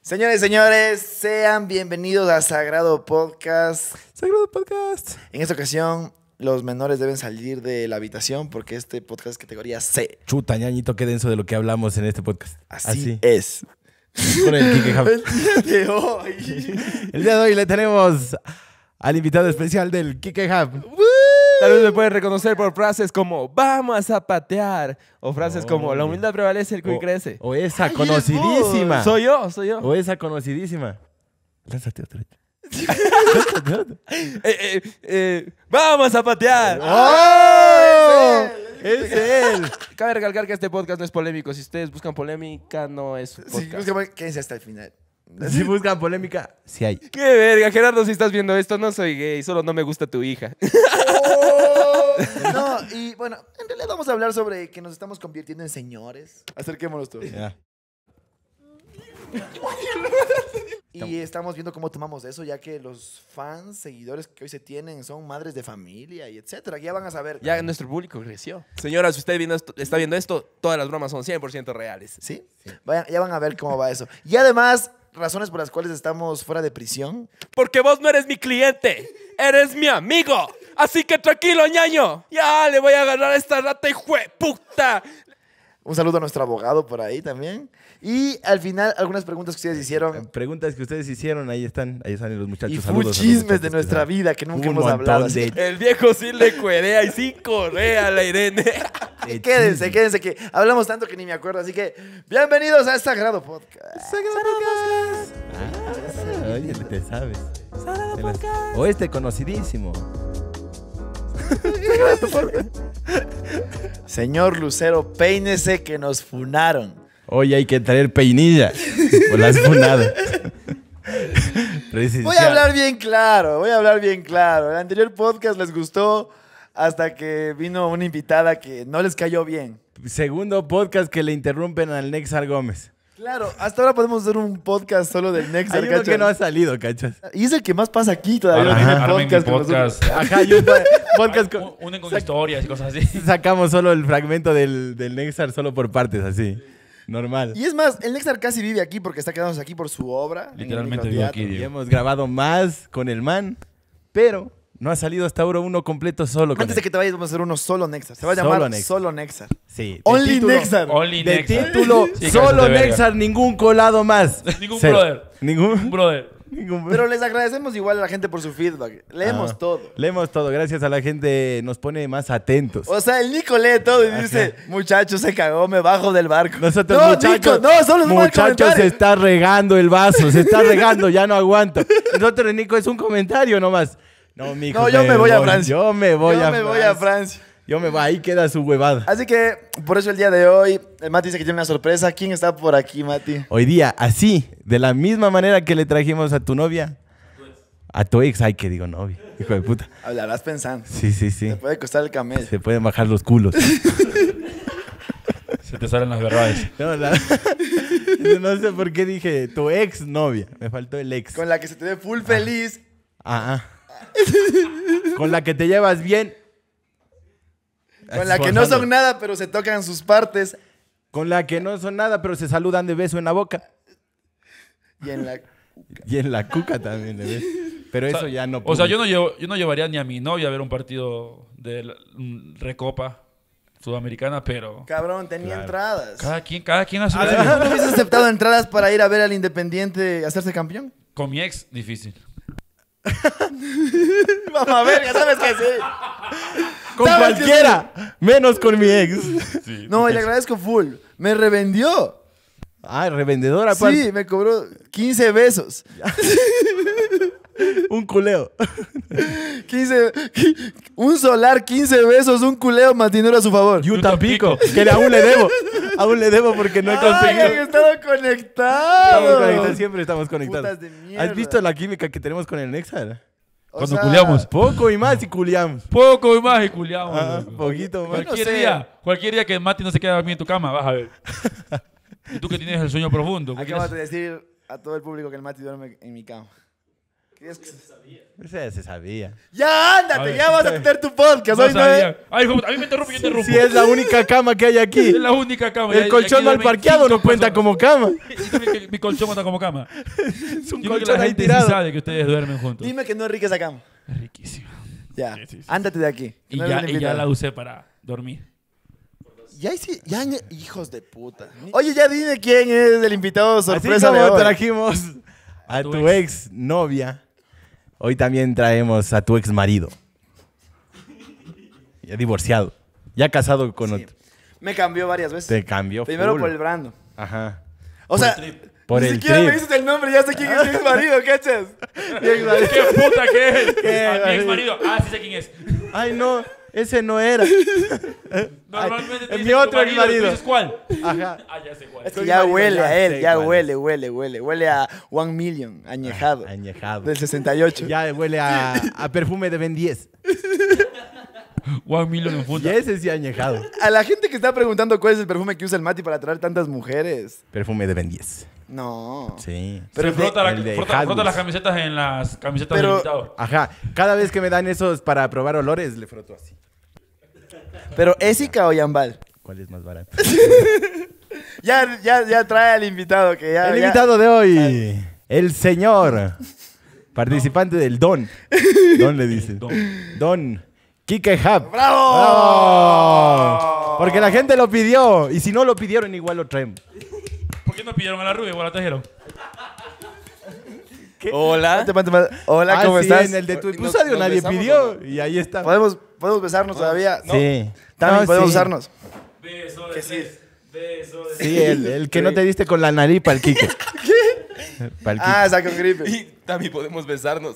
Señores y señores, sean bienvenidos a Sagrado Podcast. Sagrado Podcast. En esta ocasión, los menores deben salir de la habitación porque este podcast es categoría C. Chuta, ñañito, qué denso de lo que hablamos en este podcast. Así es. Con el Kike Hub. El día de hoy. El día de hoy le tenemos al invitado especial del Kike Hub. Tal vez me pueden reconocer por frases como vamos a zapatear o frases como la humildad prevalece, el cuy crece. O esa Ay, conocidísima. soy Soy yo. O esa conocidísima. Lánzate otra. ¡Vamos a zapatear! ¡Oh! ¡Es él! Cabe recalcar que este podcast no es polémico. Si ustedes buscan polémica, no es Sí, podcast. quédense hasta el final. Si buscan polémica, sí hay. ¡Qué verga! Gerardo, si estás viendo esto, no soy gay. Solo no me gusta tu hija. Oh, no, y bueno, en realidad vamos a hablar sobre que nos estamos convirtiendo en señores. Acerquémonos todos. Ya. Y estamos viendo cómo tomamos eso, ya que los fans, seguidores que hoy se tienen son madres de familia y etcétera. Ya van a saber. Ya nuestro público creció. Señora, si usted está viendo esto, todas las bromas son 100% reales. ¿Sí? Ya van a ver cómo va eso. Y además, razones por las cuales estamos fuera de prisión. Porque vos no eres mi cliente, eres mi amigo. Así que tranquilo, ñaño. Ya le voy a agarrar a esta rata, hijo de puta. Un saludo a nuestro abogado por ahí también. Y al final, algunas preguntas que ustedes hicieron. Preguntas que ustedes hicieron, ahí están los muchachos. Y full Saludos a los chismes muchachos de que nuestra saben. vida que nunca Un hemos hablado. montón Así de- El viejo sí le cuerea y sí correa la Irene. que quédense que hablamos tanto que ni me acuerdo. Así que, bienvenidos a Sagrado Podcast. Ah, oye, te sabes. O este conocidísimo. Señor Lucero, peínese que nos funaron. Hoy hay que traer peinilla. O las funadas. Voy a hablar bien claro, El anterior podcast les gustó hasta que vino una invitada que no les cayó bien. Segundo podcast que le interrumpen al Nexar Gómez. Claro, hasta ahora podemos hacer un podcast solo del Nexar, Hay uno ¿cachai? que no ha salido, ¿cachas? Y es el que más pasa aquí todavía. Armen- no tiene armen mi podcast con podcast. nosotros. Ajá, y un podcast con... Unen con historias y cosas así. Sacamos solo el fragmento del Nexar solo por partes, así. Normal. Y es más, el Nexar casi vive aquí porque está quedándose aquí por su obra. en el Literalmente vivo microteatro. aquí, Y Diego. hemos grabado más con el man, pero no ha salido hasta ahora uno completo solo con Antes de él. que te vayas, vamos a hacer uno solo Nexar. Se va a Solo llamar Nexar. Solo Nexar. Sí. de Only título- Nexar. Only De Nexar. título, Sí, solo cabezas de verga. Nexar, ningún colado más. Ningún Cero. brother. Ningún Brother. Pero les agradecemos igual a la gente por su feedback. Leemos Ah, todo. Leemos todo. Gracias a la gente nos pone más atentos. O sea, el Nico lee todo y dice, muchacho, se cagó, me bajo del barco. Nosotros, no, muchachos, Nico, no, solo es un mal muchachos, se comentario. está regando el vaso, se está regando, ya no aguanto. Nosotros, Nico, es un comentario nomás. No, mijo, No, yo me voy a Francia. Yo me voy a Francia. Yo me voy, ahí queda su huevada. Así que, por eso el día de hoy, el Mati dice que tiene una sorpresa. ¿Quién está por aquí, Mati? Hoy día, así, de la misma manera que le trajimos a tu novia, a tu ex, ay, que digo novia, hijo de puta. Hablarás pensando. Sí, sí, sí. Te puede costar el camello. Se pueden bajar los culos. Se te salen las verdades. No, no sé por qué dije tu ex novia. Me faltó el ex. Con la que se te ve full feliz. Con la que te llevas bien. Con la que no son nada, pero se tocan sus partes. Con la que no son nada, pero se saludan de beso en la boca. Y en la... Y en la cuca también, ¿ves? Pero O sea, eso ya no O sea, pude. yo no llevaría ni a mi novia a ver un partido de Recopa Sudamericana, pero Cabrón, tenía Claro. entradas. cada quien a su ¿No verga. hubieses aceptado entradas para ir a ver al Independiente hacerse campeón? Con mi ex, difícil. Vamos a ver, ya sabes que sí. Con ¿Sabes qué? cualquiera, menos con mi ex. Sí, No, y le agradezco full. Me revendió. Ah, revendedora, Sí, me cobró 15 besos. un culeo. 15, un solar, 15 besos, un culeo matinero a su favor. Y un tampico, que aún le debo. Aún le debo porque no he ¡Ay, conseguido. han estado Estamos conectados! conectados, siempre estamos conectados. Putas de mierda. ¿Has visto la química que tenemos con el Nexar? O Cuando sea, culeamos. Poco y más y culiamos. Poco y más y culiamos. Ah, loco. poquito más. Bueno, Cualquier día que Mati no se quede dormido en tu cama, vas a ver. Y tú que tienes el sueño profundo. ¿qué Acabas quieres? de decir a todo el público que el Mati duerme en mi cama. Ese se sabía. Ya, A ándate, ver, ya vas a tener tu podcast. No Hoy no sabía. Ay, hijo, a mí me interrumpe, yo interrumpo. Si es la única cama que hay aquí. Es la única cama. El colchón mal parqueado no cuenta como cama. Mi colchón cuenta como cama. Es un Yo creo que colchón la ahí gente sí tirado. sabe que ustedes duermen juntos. Dime que no es rica esa cama. Es riquísimo. Ya, Sí, sí, sí. ándate de aquí. que Y no eres ya, el y ya invitado. la usé para dormir. Hijos de puta. Oye, ya dime quién es el invitado Así sorpresa de como hoy. trajimos a tu ex novia, hoy también traemos a tu ex marido. Ya divorciado. Ya casado con otro. Me cambió varias veces. Te cambió Primero full. por el Brando. Ajá. O sea, Por ni el siquiera trip. me dices el nombre, ya sé quién es mi ex marido, ¿cachas? ¿Qué puta que es? ¿Qué? A mi ex marido. Ah, sí sé quién es. Ay, no. Ese no era. Normalmente te es mi dicen otro tu ex marido. ¿Tú dices cuál? Ajá. Ah, ya sé cuál. Es que Soy ya marido, huele ya a él, sé ya cuál huele. Huele a 1 Million, añejado. Añejado. Del 68. Ya huele a perfume de Ben 10. 1 Million en Y funda. ese sí añejado. A la gente que está preguntando cuál es el perfume que usa el Mati para atraer tantas mujeres. Perfume de Ben 10. No. Sí. Pero Se frota, el de frota Hot las Wheels. camisetas en las camisetas Pero- del invitado. Ajá. Cada vez que me dan esos para probar olores, le froto así. Pero Ésica o Yambal. ¿Cuál es más barato? Ya trae al invitado que ya. El ya- invitado de hoy, el señor, participante del Don. Don le dicen. Don. Kike Hub. ¡Bravo! ¡Bravo! Porque la gente lo pidió. Y si no lo pidieron, igual lo traemos. ¿Por qué no pidieron a la rubia o la trajeron? Hola. Hola, Ah, ¿cómo sí, estás? en el de tu Nos- episodio nos nadie besamos, pidió. ¿o no? Y ahí está. ¿Podemos besarnos todavía? No. Sí. También No, podemos sí. usarnos. Beso de Que sí. tres. Beso de Sí, el que no te diste con la nariz para el Kike. ¿Qué? Ah, está con gripe. Y también podemos besarnos.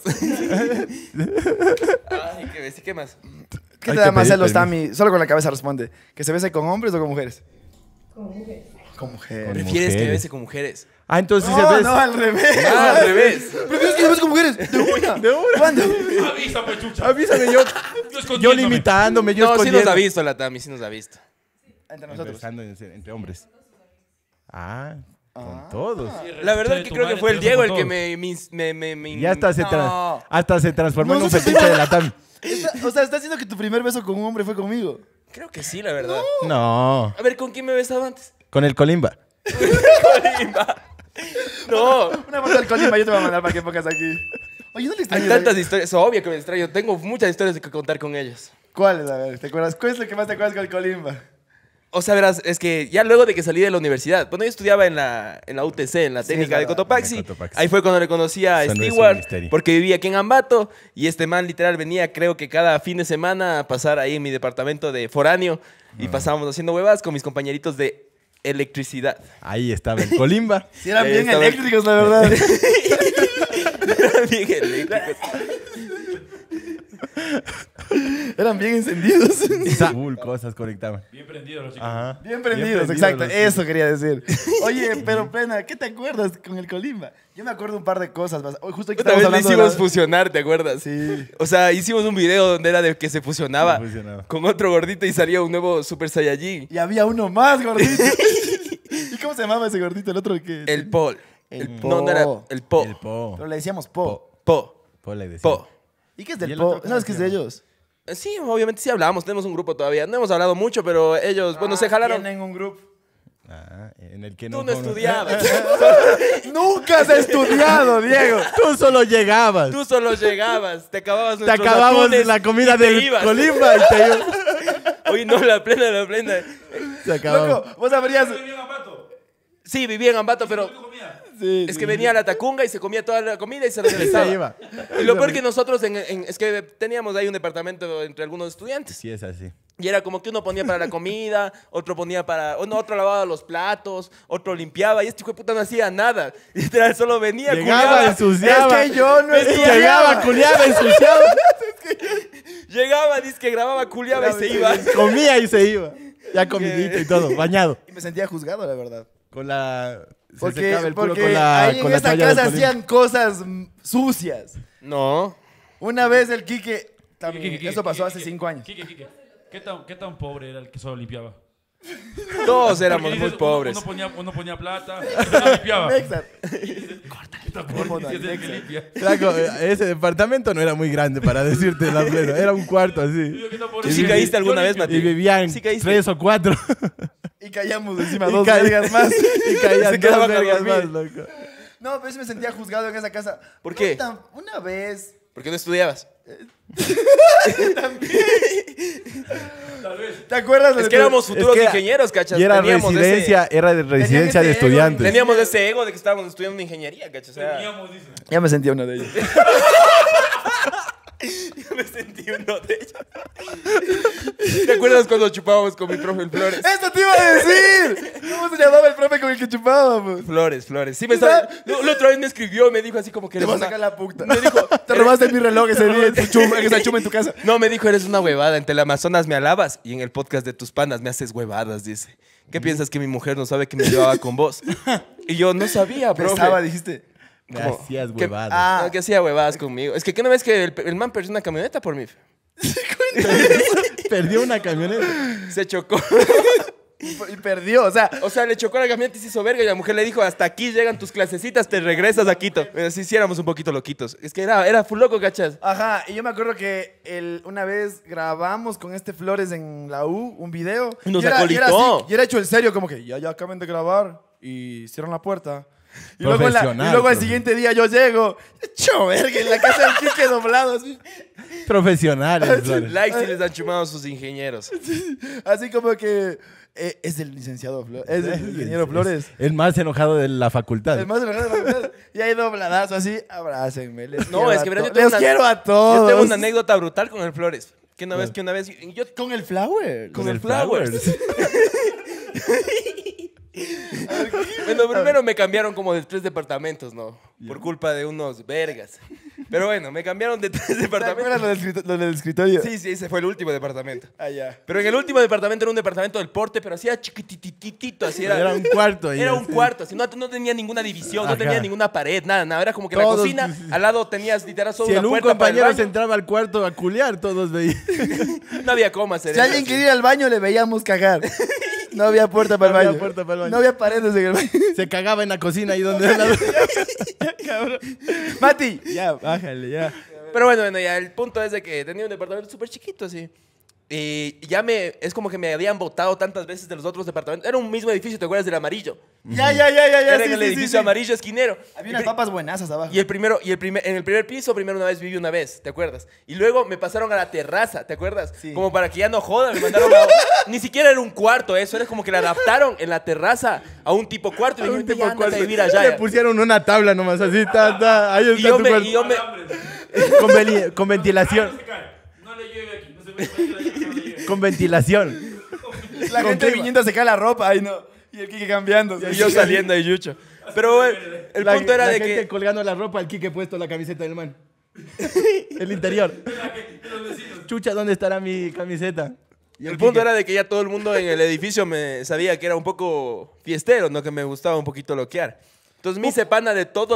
Ay, ¿qué más? ¿Qué Hay te da que más pedir celos, permiso. Tami? Solo con la cabeza responde. ¿Que se bese con hombres o con mujeres? Con mujeres. Con mujeres. ¿Prefieres que mujeres. bese con mujeres? Ah, entonces sí No, se ves. no, al revés. Ah, al revés. ¿Prefieres que se bese con mujeres? De una. De una. ¿Cuándo? Avisa, pues, chucha. Avísame yo. Yo Yo escondiéndome. limitándome, yo No, sí nos escondiendo. ha visto la Tami, sí nos ha visto. Entre nosotros. Besando entre hombres. Ah, con todos. La verdad Che, que tu creo que madre fue te el besa Diego con el que todos. me Y hasta No. hasta se transformó No, en un no se fetiche de la Tami. O sea, ¿estás diciendo que tu primer beso con un hombre fue conmigo? Creo que sí, la verdad. No, A ver, ¿con quién me he besado antes? con el Colimba. Colimba. No. Una foto del Colimba yo te voy a mandar para que pongas aquí. Oye, ¿no le Hay extrañas? tantas historias. Es obvio que me extraño. Tengo muchas historias que contar con ellos. ¿Cuáles? A ver, ¿te acuerdas? ¿Cuál es lo que más te acuerdas con el Colimba? O sea, verás, es que ya luego de que salí de la universidad, bueno, yo estudiaba en la UTC, en la Sí, técnica es de verdad, Cotopaxi. en el Cotopaxi. Ahí fue cuando le conocí a Eso no es un Stewart, misterio. porque vivía aquí en Ambato. Y este man literal venía, creo que cada fin de semana, a pasar ahí en mi departamento de foráneo. Y pasábamos haciendo huevas con mis compañeritos de electricidad. Ahí estaba el Colimba. Sí, eran Ahí bien estaba. eléctricos, la verdad. Bien eléctricos. Eran bien encendidos. Full cosas conectaban. Bien prendidos los chicos. Ajá. Bien prendidos, exacto. Eso quería decir. Oye, pero Plena, ¿qué te acuerdas con el Colimba? Yo me acuerdo un par de cosas. Hoy justo aquí Otra estamos vez le hablando de hicimos la- fusionar, ¿te acuerdas? Sí. O sea, hicimos un video donde era de que se fusionaba, Se fusionaba. con otro gordito y salía un nuevo Super Saiyajin. Y había uno más gordito. ¿Y cómo se llamaba ese gordito? El otro que... El Paul. El No, no era Po. el Po. El Po. Pero le decíamos Po. Po. Po le decía. Po. ¿Y qué es ¿Y del el Po? otro cómo ¿Sabes se qué es de llama? ellos? Sí, obviamente sí hablamos, tenemos un grupo todavía. No hemos hablado mucho, pero ellos, bueno, se jalaron. Tienen un grupo. Ah, en el que Tú no. no estudiabas. Nunca has estudiado, Diego. Tú solo llegabas. Tú solo llegabas, te acababas Te nuestros acabamos atunes la comida y te del ibas. Colimba y te ibas. Oye, no, la plena, la plena. Se acababa. Loco, vos habrías... Bien, Ambato. Sí, vivía en Ambato, pero ¿Qué comía? Sí, es sí. que venía a la Tacunga y se comía toda la comida y se Se regresaba. iba. Y lo peor que nosotros, es que teníamos ahí un departamento entre algunos estudiantes. Sí, es así. Y era como que uno ponía para la comida, otro ponía para... otro lavaba los platos, otro limpiaba. Y este hijo de puta no hacía nada. Literal, solo venía, Llegaba, culiaba. ensuciaba. Es que yo no estudiaba. Llegaba, culiaba, ensuciaba. Llegaba, dice que grababa, culiaba y se iba. Comía y se iba. Ya comidito y todo, bañado. Y me sentía juzgado, la verdad. Con la... Se Porque, secaba el culo porque con la, ahí con en la esta toalla del casa Colimba. hacían cosas sucias. No. Una vez el Quique... También, Quique, eso pasó hace Quique, 5 años. Quique. ¿Qué tan pobre era el que solo limpiaba? Todos éramos Porque muy dices, pobres. Uno ponía plata, y no limpiaba. Mexa. Flaco, ese departamento no era muy grande para decirte la plena. Era un cuarto así. ¿Tú sí caíste alguna vez, Mati? Y vivían Sí caíste. 3 o 4. Y caíamos encima Y dos caí- vergas más. Y caían Se quedaban 2 a vergas dormir. más, loco. No, pero yo me sentía juzgado en esa casa. ¿Por qué? Una vez. ¿Por qué no estudiabas? ¿Te acuerdas? Es que éramos futuros que- ingenieros, ¿cachas? Y era Teníamos residencia, era de residencia de ese ego. estudiantes. Teníamos ese ego de que estábamos estudiando ingeniería, ¿cachas? O sea, Ya me sentía uno de ellos. yo me sentí uno de ellos. ¿Te acuerdas cuando chupábamos con mi profe el Flores? ¡Esto te iba a decir! ¿Cómo se llamaba el profe con el que chupábamos? Flores. Sí, me estaba... La otra vez me escribió, me dijo así como que Te eres voy a una... sacar la puta. Me dijo... Te robaste mi reloj ese día en esa chuma en tu casa. No, me dijo, eres una huevada. En Teleamazonas me alabas y en el podcast de tus panas me haces huevadas, dice. ¿Qué piensas que mi mujer no sabe que me llevaba con vos? Y yo no sabía, profe. Pensaba, dijiste. Me ¿Cómo? hacías ¿Qué? huevadas. No, que hacía huevadas conmigo. Es que ¿qué no ves que el man perdió una camioneta por mí? Perdió una camioneta. Se chocó. Y perdió, o sea. O sea, le chocó la camioneta y se hizo verga y la mujer le dijo, hasta aquí llegan tus clasecitas, te regresas a Quito. Así sí éramos un poquito loquitos. Es que era full loco, ¿cachas? Ajá, y yo me acuerdo que una vez grabamos con este Flores en la U un video. Y nos era acolitó. así, y era hecho el serio, como que ya acaban de grabar y cierran la puerta. Y luego, Profesional, al profe. siguiente día yo llego, hecho verga, en la casa del Quique doblado, Profesionales, Flores. Likes y les han chumado sus ingenieros. así como que es el licenciado Flores, es el ingeniero Flores. El más enojado de la facultad. El más enojado de la facultad. Y hay dobladazo así, abrácenme. No, es que verás, yo les tengo una- quiero a Yo todos. tengo una anécdota brutal con el Flores. Que una vez, yo Con el Flower. con el Flowers. Bueno, primero me cambiaron como de 3 departamentos, ¿no? Por culpa de unos vergas. Pero bueno, me cambiaron de 3 ¿Te departamentos. acuerdas lo del escritorio? Sí, ese fue el último departamento. Ah, ya. Pero en el último departamento era un departamento del porte, pero así era chiquitititito, así era. Era un cuarto ahí, Era un así. cuarto, así, no tenía ninguna división, no Ajá. tenía ninguna pared, nada. Era como que la Todos- cocina, al lado tenías literal solo Si una un puerta para el compañero se baño. entraba al cuarto a culiar, todos veían. No había cómo hacer Si eso, alguien así. quería ir al baño, le veíamos cagar. No había puerta para el No había baño. puerta para el baño. No había paredes en el baño. Se cagaba en la cocina ahí donde era Cabrón. Mati, ya, bájale, ya. Pero bueno, ya el punto es de que tenía un departamento súper chiquito, así. Y es como que me habían botado tantas veces de los otros departamentos. Era un mismo edificio, ¿te acuerdas del amarillo? Ya. Era sí, en el sí, edificio sí. amarillo esquinero. Había unas papas buenazas abajo. Y en el primer piso, primero una vez viví una vez, ¿te acuerdas? Y luego me pasaron a la terraza, ¿te acuerdas? Sí. Como para que ya no jodan, me mandaron a... Ni siquiera era un cuarto eso, era como que la adaptaron en la terraza a un tipo cuarto. Y me un dijeron, tipo "Ya, ándate a cuarto. vivir allá". Le pusieron una tabla nomás así, ahí Y está yo tu me... cuarto. y yo me- Con ventilación. No le llueve aquí, no se puede. Con ventilación. La ¿Con gente qué viniendo a secar la ropa, ay no. Y el Kike cambiando. y yo saliendo de Yucho. Pero bueno, el punto era la de gente que... colgando la ropa, el Quique puesto la camiseta del man. El interior. Chucha, ¿dónde estará mi camiseta? Y El punto era de que ya todo el mundo en el edificio me sabía que era un poco fiestero, ¿no? Que me gustaba un poquito loquear. Entonces me hice pana de todos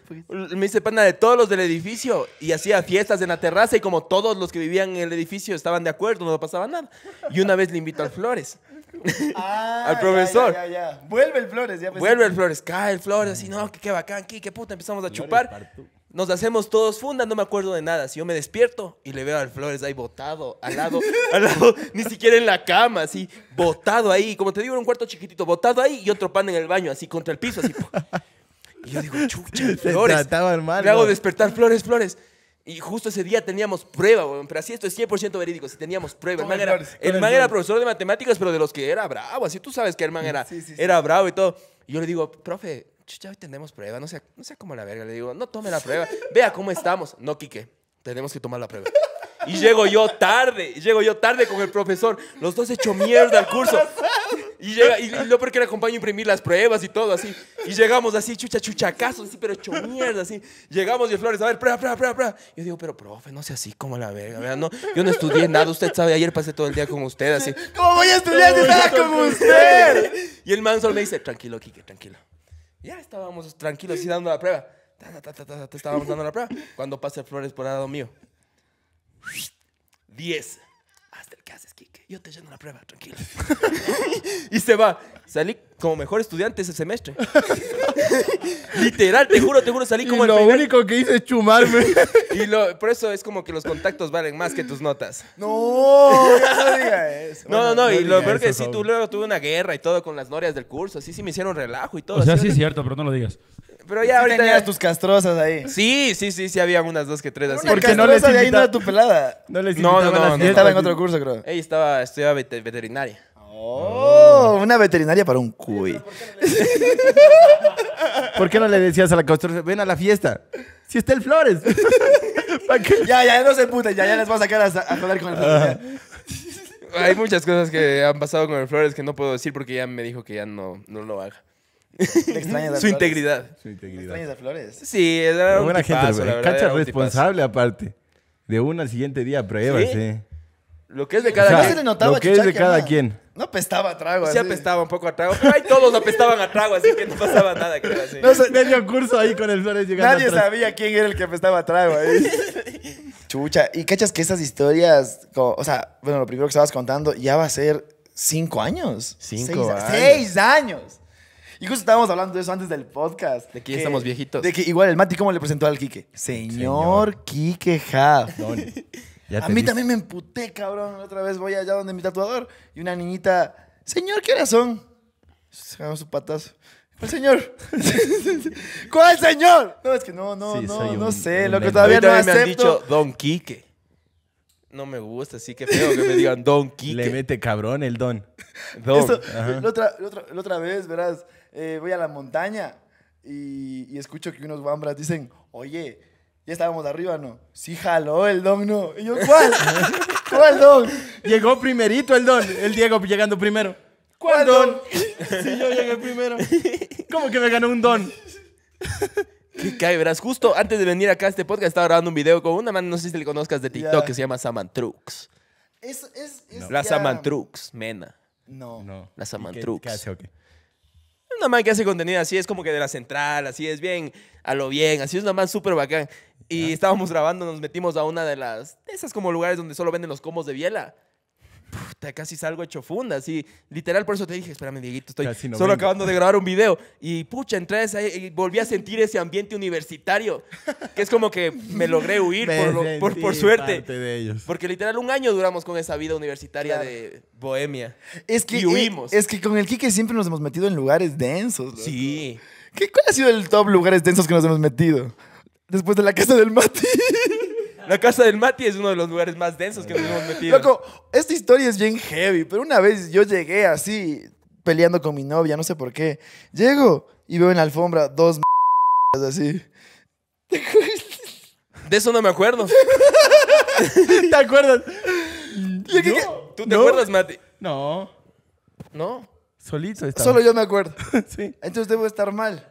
los del edificio y hacía fiestas en la terraza y como todos los que vivían en el edificio estaban de acuerdo, no pasaba nada. Y una vez le invito al Flores. Al profesor. Ya. Vuelve el Flores, ya. Vuelve el Flores, cae el Flores, así, no, que qué bacán, qué puta, empezamos a chupar. Nos hacemos todos fundas, no me acuerdo de nada. Si yo me despierto y le veo al Flores ahí botado, al lado, ni siquiera en la cama, así, botado ahí. Como te digo, era un cuarto chiquitito, botado ahí y otro pan en el baño, así, contra el piso, así. Y yo digo, chucha, el Se Flores. trataban mal, Le hago ¿no? despertar Flores. Y justo ese día teníamos prueba, weón. Pero así esto es 100% verídico. Si teníamos prueba. Con el Flores, con El el man era Flores. profesor de matemáticas, pero de los que era bravo. Así tú sabes que el man era, Sí. era bravo y todo. Y yo le digo, profe, chucha, hoy tenemos prueba. No sea como la verga. Le digo, no tome la prueba. Vea cómo estamos. No, Quique, tenemos que tomar la prueba. Y llego yo tarde con el profesor. Los dos hecho mierda al curso. Y lo peor que le acompaño a imprimir las pruebas y todo así. Y llegamos así, chuchacazos, así, pero hecho mierda, así. Llegamos y el Flores, a ver, prueba. Yo digo, pero profe, no sea así como la verga, ¿verdad? No, yo no estudié nada, usted sabe, ayer pasé todo el día con usted, así. ¿Cómo voy a estudiar si estaba con usted? Y el man solo me dice, tranquilo, Quique, tranquilo. Ya estábamos tranquilos así dando la prueba. Te estábamos dando la prueba. Cuando pasa el Flores por al lado mío. 10. Hasta el caso. haces, Quique? Yo te lleno la prueba, tranquilo. Y se va. Salí como mejor estudiante ese semestre. Literal, te juro, salí como Y lo único que hice es chumarme. Por eso es como que los contactos valen más que tus notas. No, ya no diga eso. No, y lo diga peor que eso, sí, Saúl. luego tuve una guerra y todo con las norias del curso. Así sí me hicieron relajo y todo. O sea, así, sí es cierto, pero no lo digas. Pero ya ahorita Tenías ya... tus castrosas ahí. Sí, habían unas 2 que 3 así. Una Porque no les castrosa de ahí invita- no era tu pelada. No les No, invitaban no, a las no. Ella fiestas. estaba en otro curso, creo. Ella estudiaba veterinaria. Oh, una veterinaria para un cuy. ¿Por qué no le decías a la castrosa, ven a la fiesta? Si está el Flores. ¿Para qué? Ya, no se puten, ya les voy a sacar a joder con el ya. Hay muchas cosas que han pasado con el Flores que no puedo decir porque ya me dijo que ya no lo haga. ¿Le extrañas a Su Flores? integridad. Su ¿Le integridad. extrañas a Flores? Sí, era un Buena tipazo, gente, la güey. verdad. Cacha era un tipazo. responsable aparte. De una al siguiente día pruebas, ¿Sí? sí. Lo que es de O cada sea, ¿Qué quien. se le notaba, lo que es de Chuchaque, cada man? quien. No apestaba a trago. Sí así. apestaba un poco a trago, pero ahí todos apestaban a trago, así que no pasaba nada, creo, así. No sé, Medio curso ahí con el Flores llegando nadie atrás. sabía quién era el que apestaba a trago ahí. Chucha, y cachas que esas historias, o sea, bueno, lo primero que estabas contando, ya va a ser 5 años. 5 años. 6 años. Y justo estábamos hablando de eso antes del podcast. De que ya estamos viejitos. De que igual el Mati, ¿cómo le presentó al Quique? Señor Quique Haff. Ya A te mí diste. también me emputé, cabrón. Otra vez voy allá donde mi tatuador y una niñita, señor, ¿qué horas son? Se agarró su patazo. ¿Cuál señor? ¿Cuál señor? No, es que no Sí, soy no un- sé, un lo que lento. todavía A mí no también me han acepto. dicho Don Quique. No me gusta, así que feo que me digan Don Quique. Le mete cabrón el don. Don. Eso, la otra vez, verás, voy a la montaña y escucho que unos guambras dicen, oye, ya estábamos arriba, ¿no? Sí jaló el don, ¿no? Y yo, ¿cuál? ¿Cuál don? Llegó primerito el don. El Diego llegando primero. ¿Cuál don? Si yo llegué primero. ¿Cómo que me ganó un don? ¿Qué cae? Verás, justo antes de venir acá a este podcast estaba grabando un video con una man, no sé si le conozcas de TikTok, Ya. que se llama Samantrux. Es La ya- Samantrux, mena. No. ¿Y La Samantrux. ¿Qué hace o qué? Una man que hace contenido así, es como que de la central, así es bien, a lo bien, así es una man súper bacán. Y estábamos grabando, nos metimos a una de esas como lugares donde solo venden los comos de biela. Puta, casi salgo hecho funda, así. Literal, por eso te dije, espérame, Dieguito, estoy Casi no solo vengo. acabando de grabar un video. Y pucha, entré a esa y volví a sentir ese ambiente universitario. Que es como que me logré huir por suerte. Parte de ellos. Porque literal 1 año duramos con esa vida universitaria Claro. de bohemia. Es que, Y huimos. es que con el Quique siempre nos hemos metido en lugares densos. loco. Sí. ¿Cuál ha sido el top lugares densos que nos hemos metido? Después de la casa del Mati. La casa del Mati es uno de los lugares más densos que nos hemos metido. Loco, esta historia es bien heavy, pero una vez yo llegué así, peleando con mi novia, no sé por qué. Llego y veo en la alfombra 2 así. De eso no me acuerdo. ¿Te acuerdas? ¿Tú te acuerdas, Mati? No. No. Solito estaba. Solo yo me acuerdo. Sí. Entonces debo estar mal.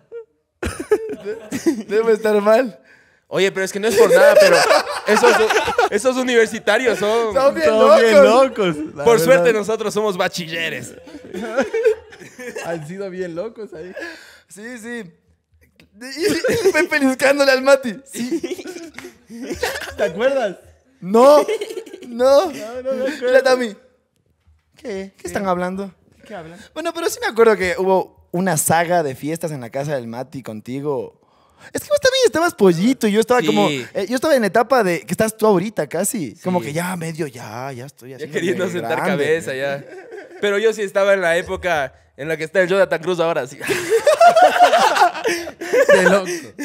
Debo estar mal. Oye, pero es que no es por nada, pero esos universitarios son... Son bien Son bien locos. locos. la Por verdad. suerte nosotros somos bachilleres. Han sido bien locos ahí. Sí, sí. Y me pellizcándole al Mati. Sí. ¿Te acuerdas? No. No. No me acuerdo. Y la Tami. ¿Qué? ¿Qué están hablando? ¿Qué hablan? Bueno, pero sí me acuerdo que hubo una saga de fiestas en la casa del Mati contigo. Es que vos también estabas pollito y yo estaba Sí. como... yo estaba en etapa de que estás tú ahorita casi. Como que ya medio, ya estoy así. Ya queriendo sentar cabeza, ya. Pero yo sí estaba en la época en la que está el Jonathan Cruz ahora, sí. De loco.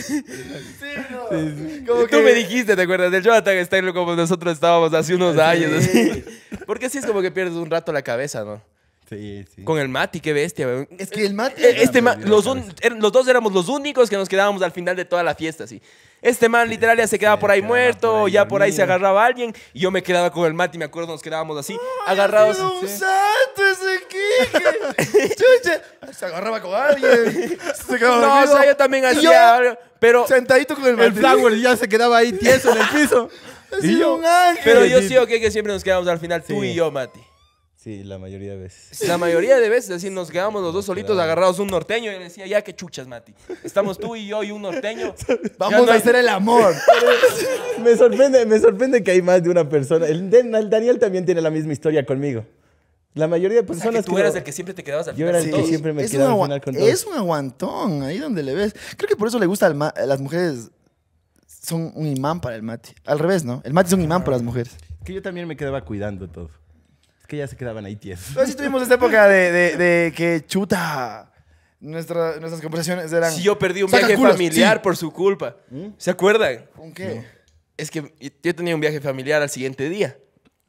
Como Tú me dijiste, ¿te acuerdas? Del Jonathan está como nosotros estábamos hace unos años, así. Porque sí es como que pierdes un rato la cabeza, ¿no? Sí, sí. Con el Mati, qué bestia, weón. Es que el Mati... Los dos éramos los únicos que nos quedábamos al final de toda la fiesta, sí. Este man literal ya se quedaba por ahí quedaba muerto, por ahí ya por ahí se dormido. agarraba a alguien y yo me quedaba con el Mati, me acuerdo, nos quedábamos así, agarrados. ¡Un santo ese Quique! ¡Chucha! Se agarraba con alguien. Se quedaba No, o dormido. sea, yo también Y hacía algo, pero, Sentadito con el El Mati. Flower ya se quedaba ahí tieso en el piso. Ha sido un ángel. pero yo sí o que siempre nos quedamos al final, tú Sí. y yo, Mati. Sí, la mayoría de veces. La mayoría de veces así nos quedamos los dos solitos agarrados un norteño y le decía, ya qué chuchas, Mati. Estamos tú y yo y un norteño. Vamos a hacer el amor. Me sorprende que hay más de una persona. El Daniel también tiene la misma historia conmigo. La mayoría de O sea, personas que tú eras el que siempre te quedabas al Yo final era con el que todos. siempre me Es quedaba un al final con todos. Es un aguantón, ahí donde le ves. Creo que por eso le gusta las mujeres. Son un imán para el Mati. Al revés, ¿no? El Mati es un imán para las mujeres. Que yo también me quedaba cuidando todo. Es que ya se quedaban ahí tiesos. Pero sí tuvimos esta época de que chuta. Nuestras conversaciones eran. Si yo perdí un Saca viaje culos, familiar sí. por su culpa. ¿Se acuerdan? ¿Con qué? Es que yo tenía un viaje familiar al siguiente día.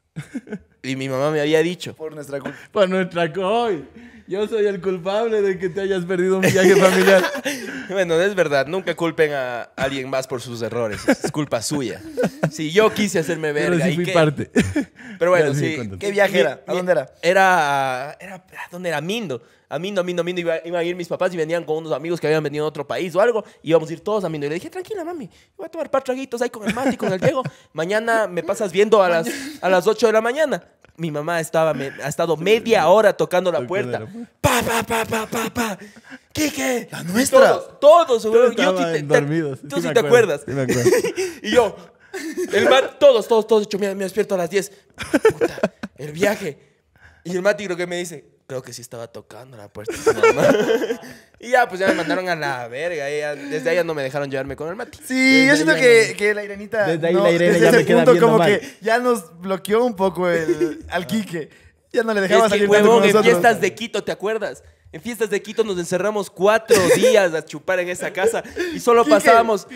Y mi mamá me había dicho. Por nuestra culpa. Por nuestra coy. Yo soy el culpable de que te hayas perdido un viaje familiar. Bueno, no es verdad. Nunca culpen a alguien más por sus errores. Es culpa suya. Si yo quise hacerme Pero verga. sí ¿y fui qué? parte. Pero bueno, Ya, sí, sí. cuéntanos. ¿Qué viaje era? ¿A dónde era? ¿A dónde era? Mindo. A Mindo. Iban a ir mis papás y venían con unos amigos que habían venido de otro país o algo. Y íbamos a ir todos a Mindo. Y le dije, tranquila, mami. Voy a tomar par traguitos ahí con el Mati, con el Diego. Mañana me pasas viendo a las 8 de la mañana. Mi mamá ha estado media hora tocando la puerta. Pa. ¿Qué? La nuestra. Todos. Todos Yo estaban dormidos. Tú Sí sí me te acuerdo, acuerdas. sí me acuerdo. Y yo, el Mati, todos hecho, me despierto a las 10. Puta, el viaje. Y el Mati creo que me dice, creo que sí estaba tocando la puerta de tu mamá. Y ya, pues ya me mandaron a la verga. Desde ahí ya no me dejaron llevarme con el Mati. Sí, yo siento que la Irenita. Desde ahí la Irene desde ya me ese queda punto viendo como mal. que ya nos bloqueó un poco al Quique. Ya no le dejaba Es que, salir tanto con huevón, en nosotros. fiestas de Quito, ¿te acuerdas? En fiestas de Quito nos encerramos 4 días a chupar en esa casa y solo pasábamos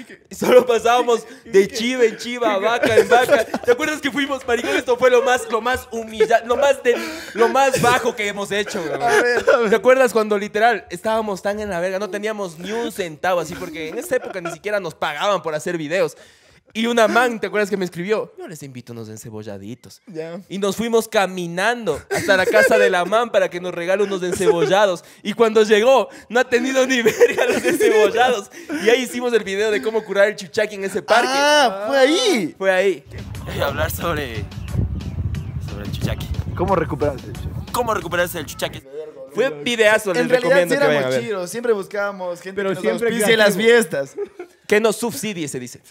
de chiva en chiva, vaca en vaca. ¿Te acuerdas que fuimos, maricón? Esto fue lo más humillante, lo más bajo que hemos hecho, weón. ¿Te acuerdas cuando literal estábamos tan en la verga, no teníamos ni un centavo así, porque en esa época ni siquiera nos pagaban por hacer videos? Y una man, ¿te acuerdas que me escribió? Yo les invito unos encebolladitos. Ya. Y nos fuimos caminando hasta la casa de la man para que nos regale unos encebollados. Y cuando llegó, no ha tenido ni verga los encebollados. Y ahí hicimos el video de cómo curar el chuchaqui en ese parque. Ah, fue ahí. Fue ahí. Voy a hablar sobre el chuchaqui. ¿Cómo recuperaste? ¿Cómo recuperarse del chuchaqui? Fue videazo, les En realidad recomiendo sí que vayan a éramos ver. chiros. Siempre buscábamos gente Pero que nos siempre auspicie las creativo. fiestas. Que nos subsidie, se dice.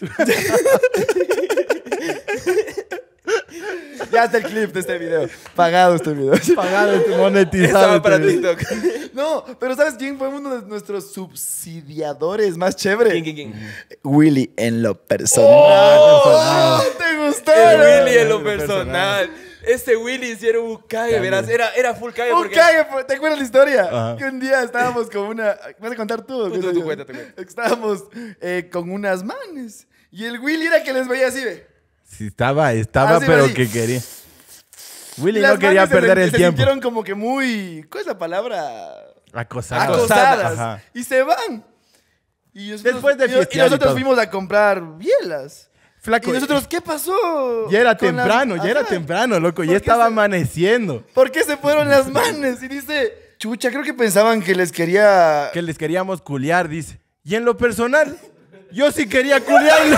Ya está el clip de este video. Pagado este video. Pagado, monetizado. Estaba para este video. TikTok. No, pero ¿sabes quién fue uno de nuestros subsidiadores más chévere? ¿Quién? Willy en lo personal. Oh, ¿Te gustó? El no? Willy en lo lo personal. Este Willy sí era un cague, verás. Era full cague Un porque... cague, ¿te acuerdas la historia? Ajá. Que un día estábamos con una... ¿Vas a contar tú? Tú cuenta. Estábamos con unas manes. Y el Willy era que les veía así, ¿ve? Sí, estaba, Así, pero así. que quería. Willy Y las no quería manes perder el se tiempo. sintieron como que muy... ¿Cuál es la palabra? Acosadas. Acosadas. Ajá. Y se van. Y nosotros, Después de y fiestear y nosotros todo. fuimos a comprar bielas. Flaco. Y nosotros, ¿qué pasó? Ya era con las- temprano, ya era Ajá. temprano, loco. ¿Por Ya qué estaba se- amaneciendo. ¿Por qué se fueron las manes? Y dice, chucha, creo que pensaban que les quería... Que les queríamos culiar, dice. Y en lo personal, yo sí quería culiarles.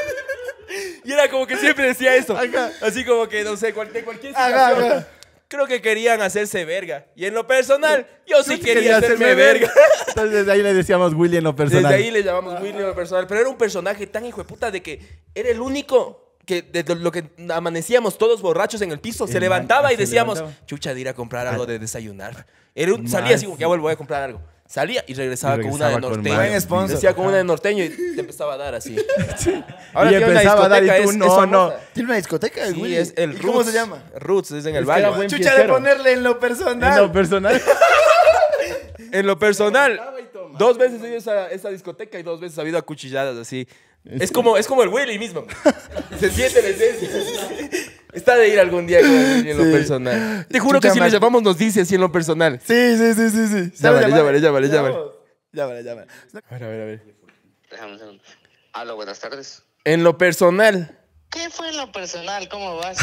Y era como que siempre decía eso. Ajá. Así como que, no sé, de cualquier Ajá, situación. ajá. Creo que querían hacerse verga. Y en lo personal, yo sí quería hacerme verga. Entonces desde ahí le decíamos Willy en lo personal. Desde ahí le llamamos Willy en lo personal. Pero era un personaje tan hijo de puta de que era el único que de lo que amanecíamos todos borrachos en el piso, se El levantaba man- y se decíamos, levantaba. chucha, de ir a comprar algo de desayunar. Más. Salía así como que ya vuelvo, voy a comprar algo. Salía y regresaba, Y con una de regresaba con norteño. más. Buen sponsor. Decía con una de norteño y te empezaba a dar así. Y tiene una empezaba a dar y discoteca, tú, es no, famosa. no. ¿Tiene una discoteca, Sí, Willy? es el ¿Y Roots. cómo se llama? Roots, es en el Es que era valle. buen Chucha de fiestero. ponerle en lo En personal. lo personal. En lo personal, 2 veces he ido a esa discoteca y 2 veces ha habido acuchilladas así. Es como el Willy mismo. Se siente la esencia. Está de ir algún día con el Willy en lo Sí. personal. Te juro Chucha, que si le man. llamamos nos dice así en lo personal. Sí. ¿Sabes Llámale. llamar? Llámale. Llámale. A ver. Déjame un segundo. Aló, buenas tardes. En lo personal. ¿Qué fue en lo personal? ¿Cómo vas?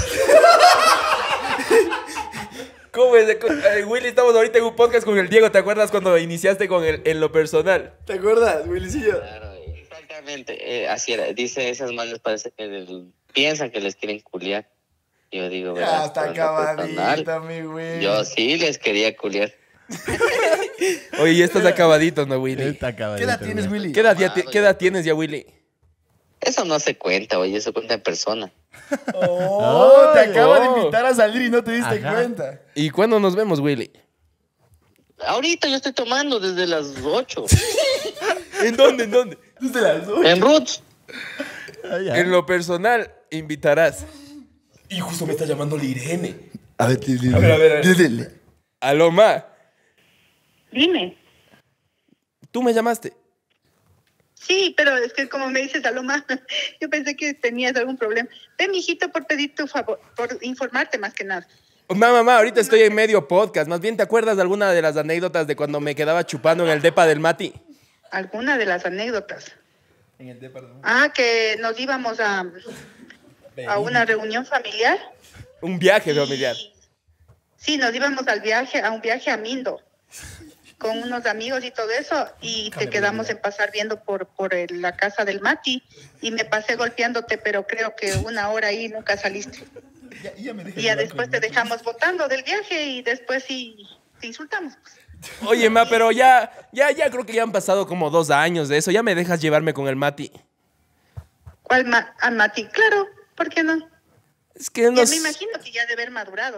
¿Cómo es? Willy, estamos ahorita en un podcast con el Diego. ¿Te acuerdas cuando iniciaste con el en lo personal? ¿Te acuerdas, Willycillo? Claro, exactamente. Así era. Dice, esas manes parece que piensan que les quieren culiar. Yo digo, Ya ¿verdad? está Pero en lo personal, acabadita, mi güey. yo sí les quería culiar. Oye, ya estás acabadito, ¿no, Willy? Está acabadito, ¿Qué edad tienes, güey. Willy? ¿Qué edad tienes ya, Willy? Eso no se cuenta, oye, eso cuenta en persona. Oh, te acabo de Oh. invitar a salir y no te diste Ajá. cuenta. ¿Y cuándo nos vemos, Willy? Ahorita yo estoy tomando desde las 8. ¿En dónde? ¿En dónde? Desde las 8. En Roots. En lo personal, invitarás. Y justo me está llamando la Irene. A ver, A ver. dile. Aló, ma. Dime. ¿Tú me llamaste? Sí, pero es que como me dices Aloma, yo pensé que tenías algún problema. Ven, mijito, por pedir tu favor, por informarte más que nada. Mamá, ahorita estoy en medio podcast. Más bien, ¿te acuerdas de alguna de las anécdotas de cuando me quedaba chupando en el depa del Mati? Alguna de las anécdotas. En el departamento. Ah, que nos íbamos a una reunión familiar. Un viaje familiar. Sí, nos íbamos a un viaje a Mindo con unos amigos y todo eso, y te quedamos en pasar viendo por la casa del Mati, y me pasé golpeándote, pero creo que 1 hora ahí nunca saliste. Ya me dejas Y ya hablar después con te el dejamos botando del viaje y después sí te insultamos. Oye, ma, pero ya creo que ya han pasado como 2 años de eso. Ya me dejas llevarme con el Mati. ¿Cuál al Mati? Claro, ¿por qué no? Es que Ya nos... me imagino que ya de haber madurado.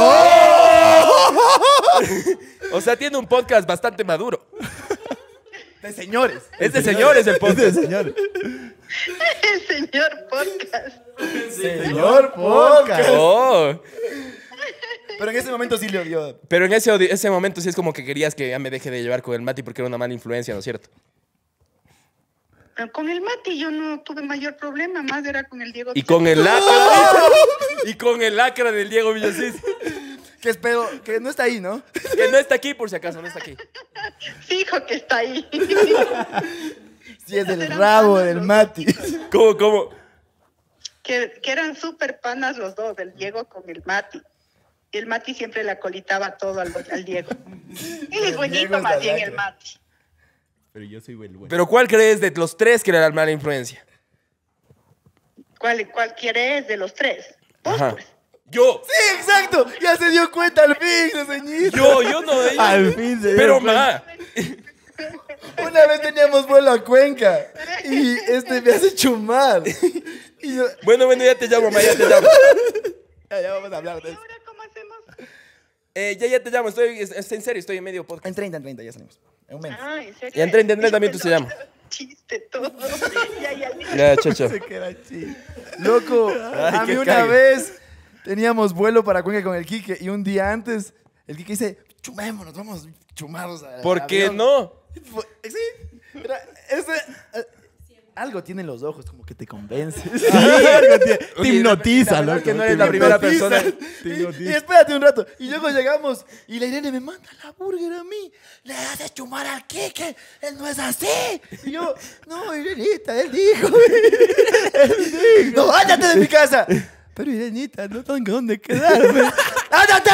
O sea, tiene un podcast bastante maduro. De señores. Es de señores el podcast. Señor. El señor podcast. Señor podcast. Oh. Pero en ese momento sí le odió. Pero en ese momento sí es como que querías que ya me deje de llevar con el Mati porque era una mala influencia, ¿no es cierto? Pero con el Mati yo no tuve mayor problema, más era con el Diego. Y con el lacra. Y con el lacra del Diego Villasís. Que espero, que no está ahí, ¿no? Que no está aquí, por si acaso, no está aquí. Fijo que está ahí. Sí, es del rabo del Mati. ¿Cómo? que eran súper panas los dos, el Diego con el Mati. Y el Mati siempre le acolitaba todo al Diego. Él es buenito, Diego es más la bien lacra. el Mati. Pero yo soy el bueno. Pero ¿cuál crees de los 3 que era la mala influencia? ¿Cuál quieres de los 3? Vos, Ajá. pues. Yo. Sí, exacto. Ya se dio cuenta al fin, ese ceñito. Yo no. Al fin se dio Pero, cuenta. ma. Una vez teníamos vuelo a Cuenca y me hace chumar. Y yo, Bueno, ya te llamo, ma, ya te llamo. ya vamos a hablar de ¿Y eso. ahora cómo hacemos? Ya te llamo, es en serio, estoy en medio podcast. En 30 ya salimos. En un mes. Ah, ¿en serio? Y en 30 también tú se llama. Chiste todo. Ya. Ya, chacho. Loco, a mí qué una cague. vez teníamos vuelo para Cuenca con el Quique y un día antes el Quique dice, chumémonos, vamos chumados al ¿Por qué avión". no? Sí, algo tienen los ojos, como que te convence. Te hipnotiza, verdad loco. que no eres Te la primera hipnotiza. persona. Te Y hipnotiza. espérate un rato. Y luego llegamos y la Irene me manda la burger a mí. Le haces chumar al Quique. Él no es así. Y yo, no, Irenita, él dijo. No, ándate de mi casa. Pero Irenita, no tengo dónde quedarme. ¡Ándate!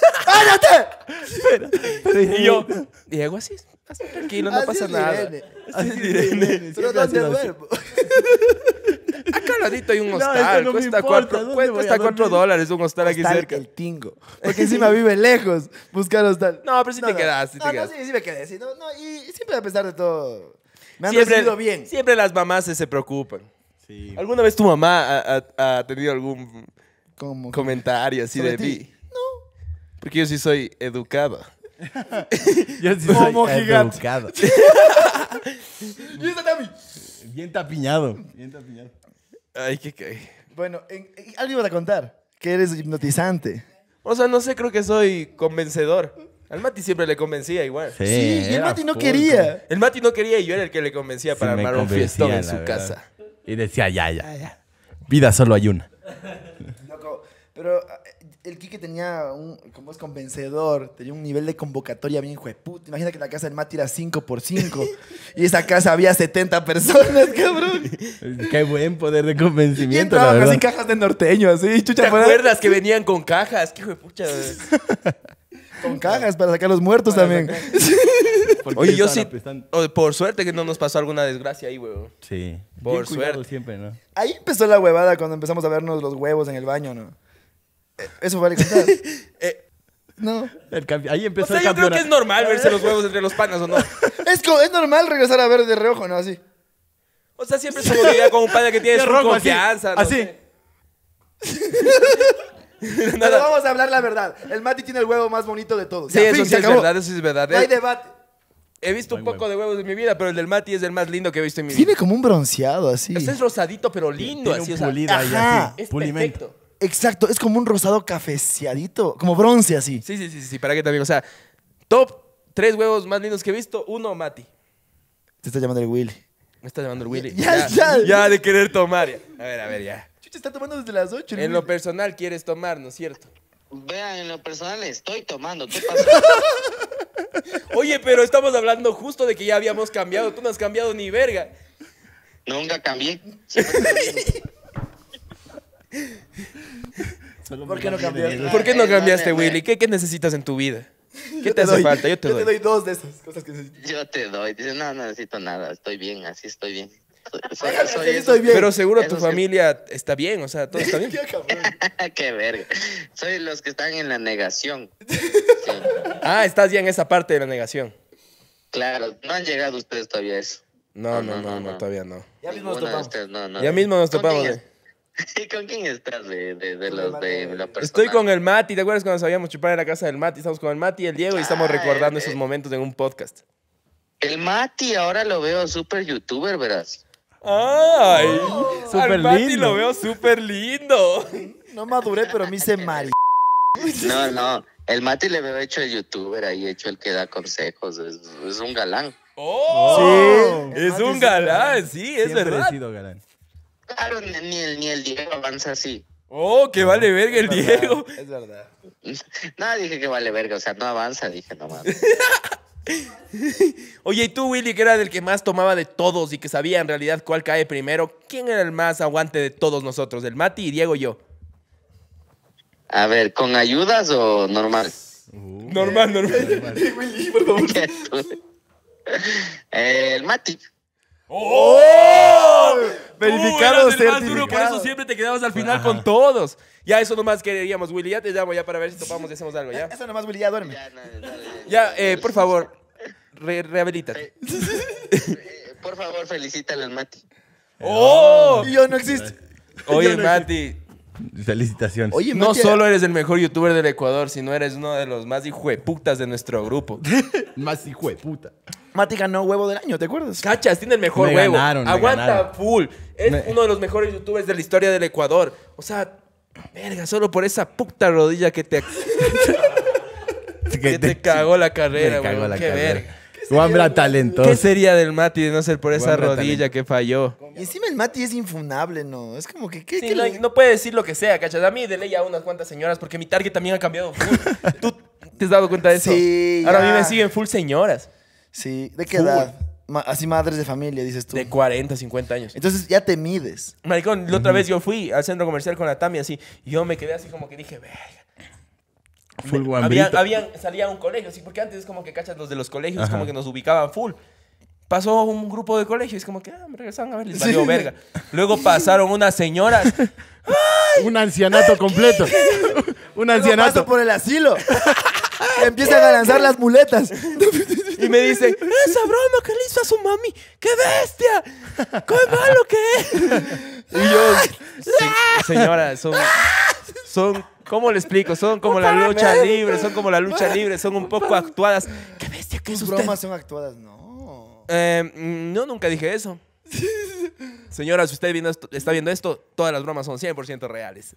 ¡Ándate! Y yo, Diego, así tranquilo, no Así pasa es nada. Irene. Así es Irene. Pero ¿dónde duermo? Acá al ladito hay un No, hostal. eso no me Cuesta importa, ¿dónde voy a cuesta dormir? $4 un hostal aquí Hostal cerca. El Tingo. Porque encima vive lejos. Buscar hostal. No, pero sí te quedas, sí te No, quedas. sí me quedé. Sí, y siempre a pesar de todo, me han recibido bien. Siempre las mamás se preocupan. Sí. ¿Alguna vez tu mamá ha tenido algún Como comentario así ¿Sobre de ti? mí? No. Porque yo sí soy educado. Yo sí Como soy gigante. educado. ¿Y esta Tami? Bien tapiñado. Bien tapiñado. Ay, qué. Bueno, algo ibas a contar. Que eres hipnotizante. O sea, no sé, creo que soy convencedor. Al Mati siempre le convencía igual. Sí, y el era Mati no full, quería. El Mati no quería y yo era el que le convencía Sí, para me armar un convencía, fiestón en la su verdad. casa. Y decía, ya. Vida solo hay una. Loco, pero el Quique tenía como es convencedor, tenía un nivel de convocatoria bien jueputa. Imagina que la casa del Mati era 5x5 y esa casa había 70 personas, cabrón. Qué buen poder de Y convencimiento, la entraban verdad. así cajas de norteño, así, chucha, ¿Te fuera- acuerdas que venían con cajas? ¡Qué hijo de pucha! con cajas para sacar los muertos también. Porque Oye, yo estaban sí. apestando. Por suerte que no nos pasó alguna desgracia ahí, weón. Sí. Por Bien cuidado suerte. siempre, ¿no? Ahí empezó la huevada cuando empezamos a vernos los huevos en el baño, ¿no? Eso vale contar. No. Ahí O empezó sea, el yo creo que campeonato. es normal verse los huevos entre los panas, ¿o no? Es normal regresar a ver de reojo, ¿no? Así. O sea, siempre es como que ya con un pana que tiene De su rojo, confianza. no así. sé. Pero vamos a hablar la verdad. El Mati tiene el huevo más bonito de todos. Sí, Ya, eso fin, sí se es acabó. verdad, eso sí es verdad. No hay debate. He visto un poco de huevos en mi vida, pero el del Mati es el más lindo que he visto en mi vida. Tiene como un bronceado así. Este es rosadito, pero lindo. Tiene así, un o sea, pulido ahí ajá, así. es Pulimento. perfecto. Exacto, es como un rosado cafeciadito, como bronce así. Sí, para que también, o sea, top 3 huevos más lindos que he visto, uno, Mati. Te está llamando el Willy. Me está llamando el Willy. Ya. De querer tomar. Ya. A ver, ya. Chucha, está tomando desde las 8. En lo personal quieres tomar, ¿no es cierto? Vean, en lo personal estoy tomando. ¿Qué pasó? Oye, pero estamos hablando justo de que ya habíamos cambiado. Tú no has cambiado ni verga. Nunca cambié. Siempre cambié. ¿Por qué no cambiaste? ¿Por qué no cambiaste, Willy? ¿Qué necesitas en tu vida? ¿Qué te hace falta? Yo te doy. Te doy 2 de esas cosas que necesito. Yo te doy. Dice, no necesito nada. Estoy bien, así estoy bien. Soy Así eso. estoy bien. Pero seguro tu Eso sí. familia está bien, o sea, todo está bien. Qué cabrón. Qué verga. Soy los que están en la negación. Sí, Ah, estás ya en esa parte de la negación. claro. No han llegado ustedes todavía a eso. No, todavía no. Ya mismo nos Ninguno de topamos. ustedes, no. Ya mismo nos ¿Con topamos. quién ¿Y con quién estás de los de la persona? Estoy con el Mati, ¿te acuerdas cuando sabíamos chupar en la casa del Mati? Estamos con el Mati y el Diego y estamos recordando esos momentos en un podcast. El Mati ahora lo veo súper youtuber, verás. ¡Ay! Súper Al Mati lindo. lo veo súper lindo. No maduré, pero me hice mari. No. El Mati le veo hecho el youtuber ahí, hecho el que da consejos. Es un galán. ¡Oh! Sí. Es un galán, sí, es Siempre verdad. he sido galán. Claro, ni el Diego avanza así. ¡Oh, que vale verga el Diego! Es verdad. No, dije que vale verga, o sea, no avanza, dije nomás. Oye, ¿y tú, Willy, que era del que más tomaba de todos y que sabía en realidad cuál cae primero? ¿Quién era el más aguante de todos nosotros? ¿El Mati y Diego y yo? A ver, ¿con ayudas o normal? Normal. Willy, por favor. El Mati. ¡Oh! Verificado, Tú eras el más duro, por certificado. eso siempre te quedabas al final con todos. Ya, eso nomás queríamos, Willy. Ya te llamo ya para ver si topamos y hacemos algo, ¿ya? Eso nomás, Willy, ya duerme. Ya, dale. Ya, por favor, rehabilítate. Por favor, felicítale al Mati. ¡Oh! Y yo no existe. Oye, Mati, Felicitaciones. Oye, no Mati, solo eres el mejor youtuber del Ecuador, sino eres uno de los más hijueputas de nuestro grupo. Más hijo de puta. Mati ganó huevo del año, ¿te acuerdas? Cachas, tiene el mejor Me huevo. ganaron, me Aguanta ganaron. full. Es uno de los mejores youtubers de la historia del Ecuador. O sea, verga, solo por esa puta rodilla que te cagó la carrera, Me cagó weón. la Qué carrera. verga. Guambra talentoso. ¿Qué sería del Mati de no ser por esa Guambra rodilla que falló? Y encima el Mati es infunable, ¿no? Es como que... ¿qué Sí, le- no puede decir lo que sea, cachas. A mí de ley a unas cuantas señoras, porque mi target también ha cambiado full. ¿Tú te has dado cuenta de eso? Sí, Ahora a mí ya. me siguen full señoras. Sí, ¿de qué edad? Así madres de familia, dices tú. De 40, 50 años. Entonces ya te mides. Maricón, la otra vez yo fui al centro comercial con la Tami así, y yo me quedé así como que dije, verga. Full guambrito. Salía un colegio, sí, porque antes es como que cachas los de los colegios, como que nos ubicaban full. Pasó un grupo de colegios, como que me regresaron a ver, les valió verga. Luego pasaron unas señoras. Un ancianato completo. Un Luego ancianato. paso por el asilo. Empiezan a lanzar las muletas. Y me dicen, esa broma que le hizo a su mami, ¡qué bestia! ¡Qué malo que es! Y yo, señora, son, ¿cómo le explico? Son como la lucha libre, son un poco actuadas. ¡Qué bestia que es Tus usted! bromas son actuadas, no. No, nunca dije eso. Señora, si usted está viendo esto, todas las bromas son 100% reales.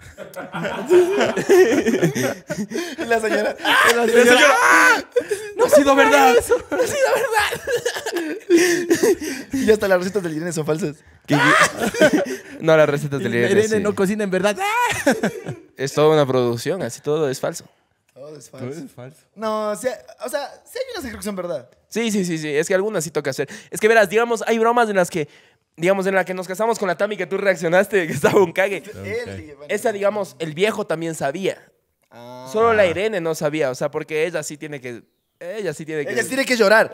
Y la señora... La señora, ¡no ha sido verdad! ¡No ha sido verdad! Y hasta las recetas del Irene son falsas. No, las recetas El del Irene, Irene sí. no cocina en verdad. Es toda una producción, así todo es falso. Todo es falso. No, o sea, sí hay unas que creo que son verdad. Sí. Es que algunas sí toca hacer. Es que verás, digamos, hay bromas en las que, digamos, en la que nos casamos con la Tami que tú reaccionaste, que estaba un cague. Esa, digamos, el viejo también sabía. Ah. Solo la Irene no sabía, o sea, porque ella sí tiene que... Ella sí tiene que llorar.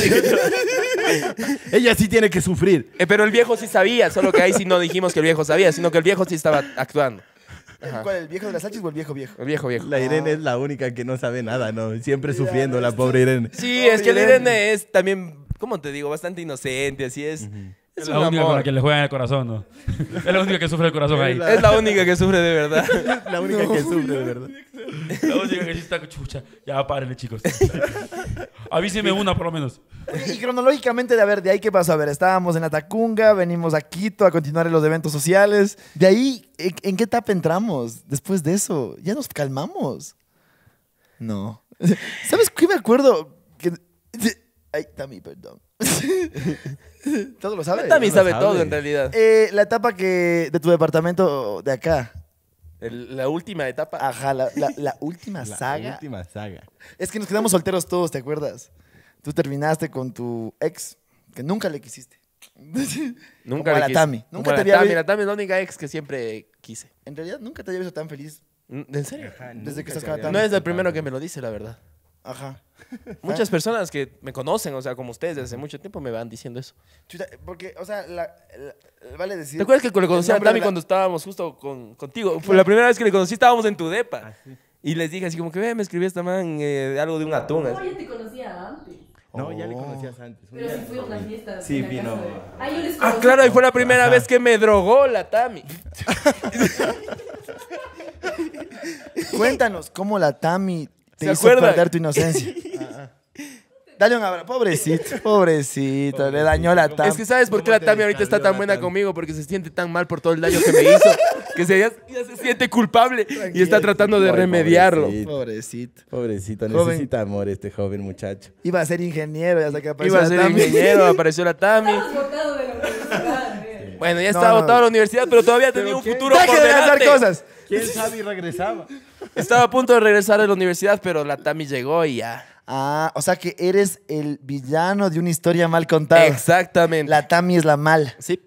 Ella sí tiene que sufrir. Pero el viejo sí sabía, solo que ahí sí no dijimos que el viejo sabía, sino que el viejo sí estaba actuando. Ajá. ¿Cuál, el viejo de las salchis o el viejo viejo? El viejo. La Irene es la única que no sabe nada, ¿no? Siempre sufriendo, la pobre Irene. Sí, es que la Irene es también, ¿cómo te digo? Bastante inocente, así es. Es Es la un única con amor. la que le juegan el corazón, ¿no? Es la única que sufre el corazón ahí. Es la única que sufre de verdad. La única que sufre, de verdad. La única que sí está chucha. Ya, párenle, chicos. Avíseme una, por lo menos. Oye, y cronológicamente, de ahí qué pasó. A ver, estábamos en Atacunga, venimos a Quito a continuar en los eventos sociales. De ahí, ¿en qué etapa entramos? Después de eso, ¿ya nos calmamos? No. ¿Sabes qué me acuerdo? Ay, Tami, perdón. Todo lo sabe. También sabe sabe. todo en realidad. La etapa de tu departamento de acá. La última etapa. Ajá, la última saga. La última saga. Es que nos quedamos solteros todos, ¿te acuerdas? Tú terminaste con tu ex, que nunca le quisiste. Nunca Como a le la quise. Tami. Como Nunca a te la había Tami. vi- La Tami es la única ex que siempre quise. En realidad, nunca te había visto tan feliz. ¿En serio? Desde que Nunca estás te con la había Tami. No es el primero que me lo dice, la verdad. Ajá. Muchas personas que me conocen, o sea, como ustedes desde hace mucho tiempo, me van diciendo eso. Chuta, porque, o sea, vale decir... ¿Te acuerdas que le conocí a el nombre Tami de la- cuando estábamos justo contigo? Fue la primera vez que le conocí, estábamos en tu depa. Y les dije así como que, me escribió esta man algo de un atún. No, así. yo te conocía antes. No, ya le conocías antes. Pero sí fui a una fiesta. Sí, en la vino. casa de- Ah, yo les Ah, conocí. claro, y fue la primera vez que me drogó la Tami. Cuéntanos cómo la Tami te ¿Se hizo acuerdan? perder tu inocencia. Dale un abrazo. Pobrecito, le dañó la Tami. Es que ¿sabes por qué la ¿Cómo te Tami ahorita está descarrió tan la buena Tami? conmigo? Porque se siente tan mal por todo el daño que me hizo, que ya se siente culpable y está tratando de Ay, remediarlo. pobrecito. Pobrecito. Pobrecito, Joven. necesita amor este joven muchacho. Iba a ser ingeniero, ya sé que apareció Iba a la ser Tami. ingeniero, apareció la Tami. Estabas botado de la universidad. Bueno, ya No, estaba no. votado a la universidad, pero todavía tenía un futuro Deje por de lanzar delante. cosas. ¿Quién sabe y regresaba? Estaba a punto de regresar a la universidad, pero la Tami llegó y ya. Ah, o sea que eres el villano de una historia mal contada. Exactamente. La Tami es la mala. Sí.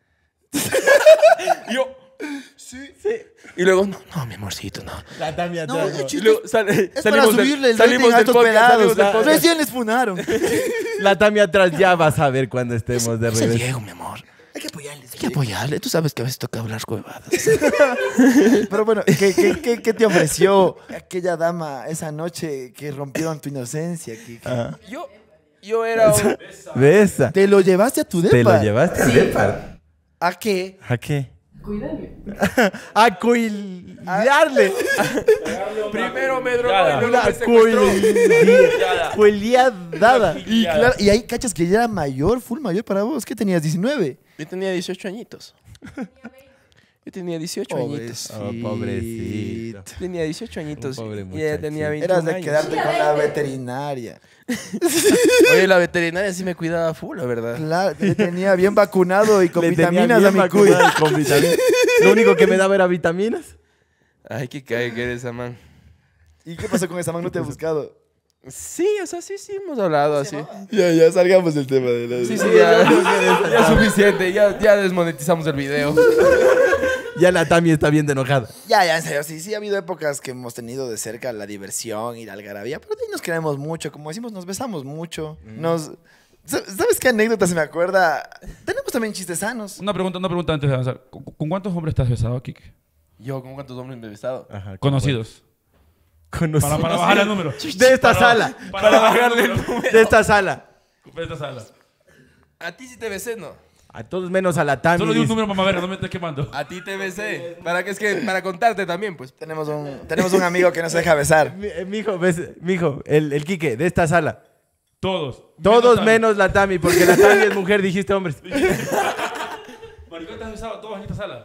Yo. Sí. Y luego, no, mi amorcito, no. La Tami No, atrás. el Y luego Es para salimos subirle el salimos rating a del estos podcast, pelados. salimos del podcast. Recién les funaron. La Tami atrás ya vas a ver cuando estemos de Es el regreso. Diego, mi amor. Hay que apoyarles. Hay que apoyarle. Tú sabes que a veces toca hablar huevadas. Pero bueno, ¿qué te ofreció aquella dama esa noche que rompieron tu inocencia? Yo era un... Besa. ¿Te lo llevaste a tu depa? ¿Te lo llevaste al depa? ¿A qué? ¿A qué? Cuídame. A cuiliarle. Primero me drogó Ya, y luego Una me secuestró. cuiliadada. Y claro, y ahí cachas que ya era mayor, full mayor para vos. ¿Qué tenías? 19. Yo tenía 18 añitos. Yo tenía 18 añitos. Oh, pobrecito. Tenía 18 añitos. Un pobre Y ella tenía muchachito. 21 Eras de años. quedarte con la veterinaria. Oye, la veterinaria sí me cuidaba full, la verdad. Claro, te tenía bien vacunado y con Le tenía vitaminas bien a mi vacunado cuy. y con vitaminas. Lo único que me daba era vitaminas. Ay, qué cae que eres esa man. ¿Y qué pasó con esa man? ¿No te ha buscado? Sí, o sea, sí hemos hablado así. Ya, salgamos del tema de la... Sí, ya es suficiente. Ya desmonetizamos el video. Ya la Tami está bien de enojada. Ya, en serio, sí ha habido épocas que hemos tenido de cerca la diversión y la algarabía, pero de ahí nos queremos mucho, como decimos, nos besamos mucho, ¿Sabes qué anécdota se me acuerda? Tenemos también chistes sanos. Una pregunta antes de avanzar. ¿Con cuántos hombres te has besado, Kike? Yo, ¿con cuántos hombres me he besado? Ajá, Conocidos. Conocido. Para bajar el número. De esta sala. Para bajarle el número. De esta sala. De esta sala. A ti sí te besé, ¿no? A todos menos a la Tami. Solo di un dice. número, mamá, ver, no me estés quemando. A ti te besé. Para contarte también, pues. Tenemos un amigo que no se deja besar. Mijo, el Quique, de esta sala. Todos. Todos Tami. menos la Tami, porque la Tami es mujer, dijiste hombres. Maricón, te has besado todos en esta sala.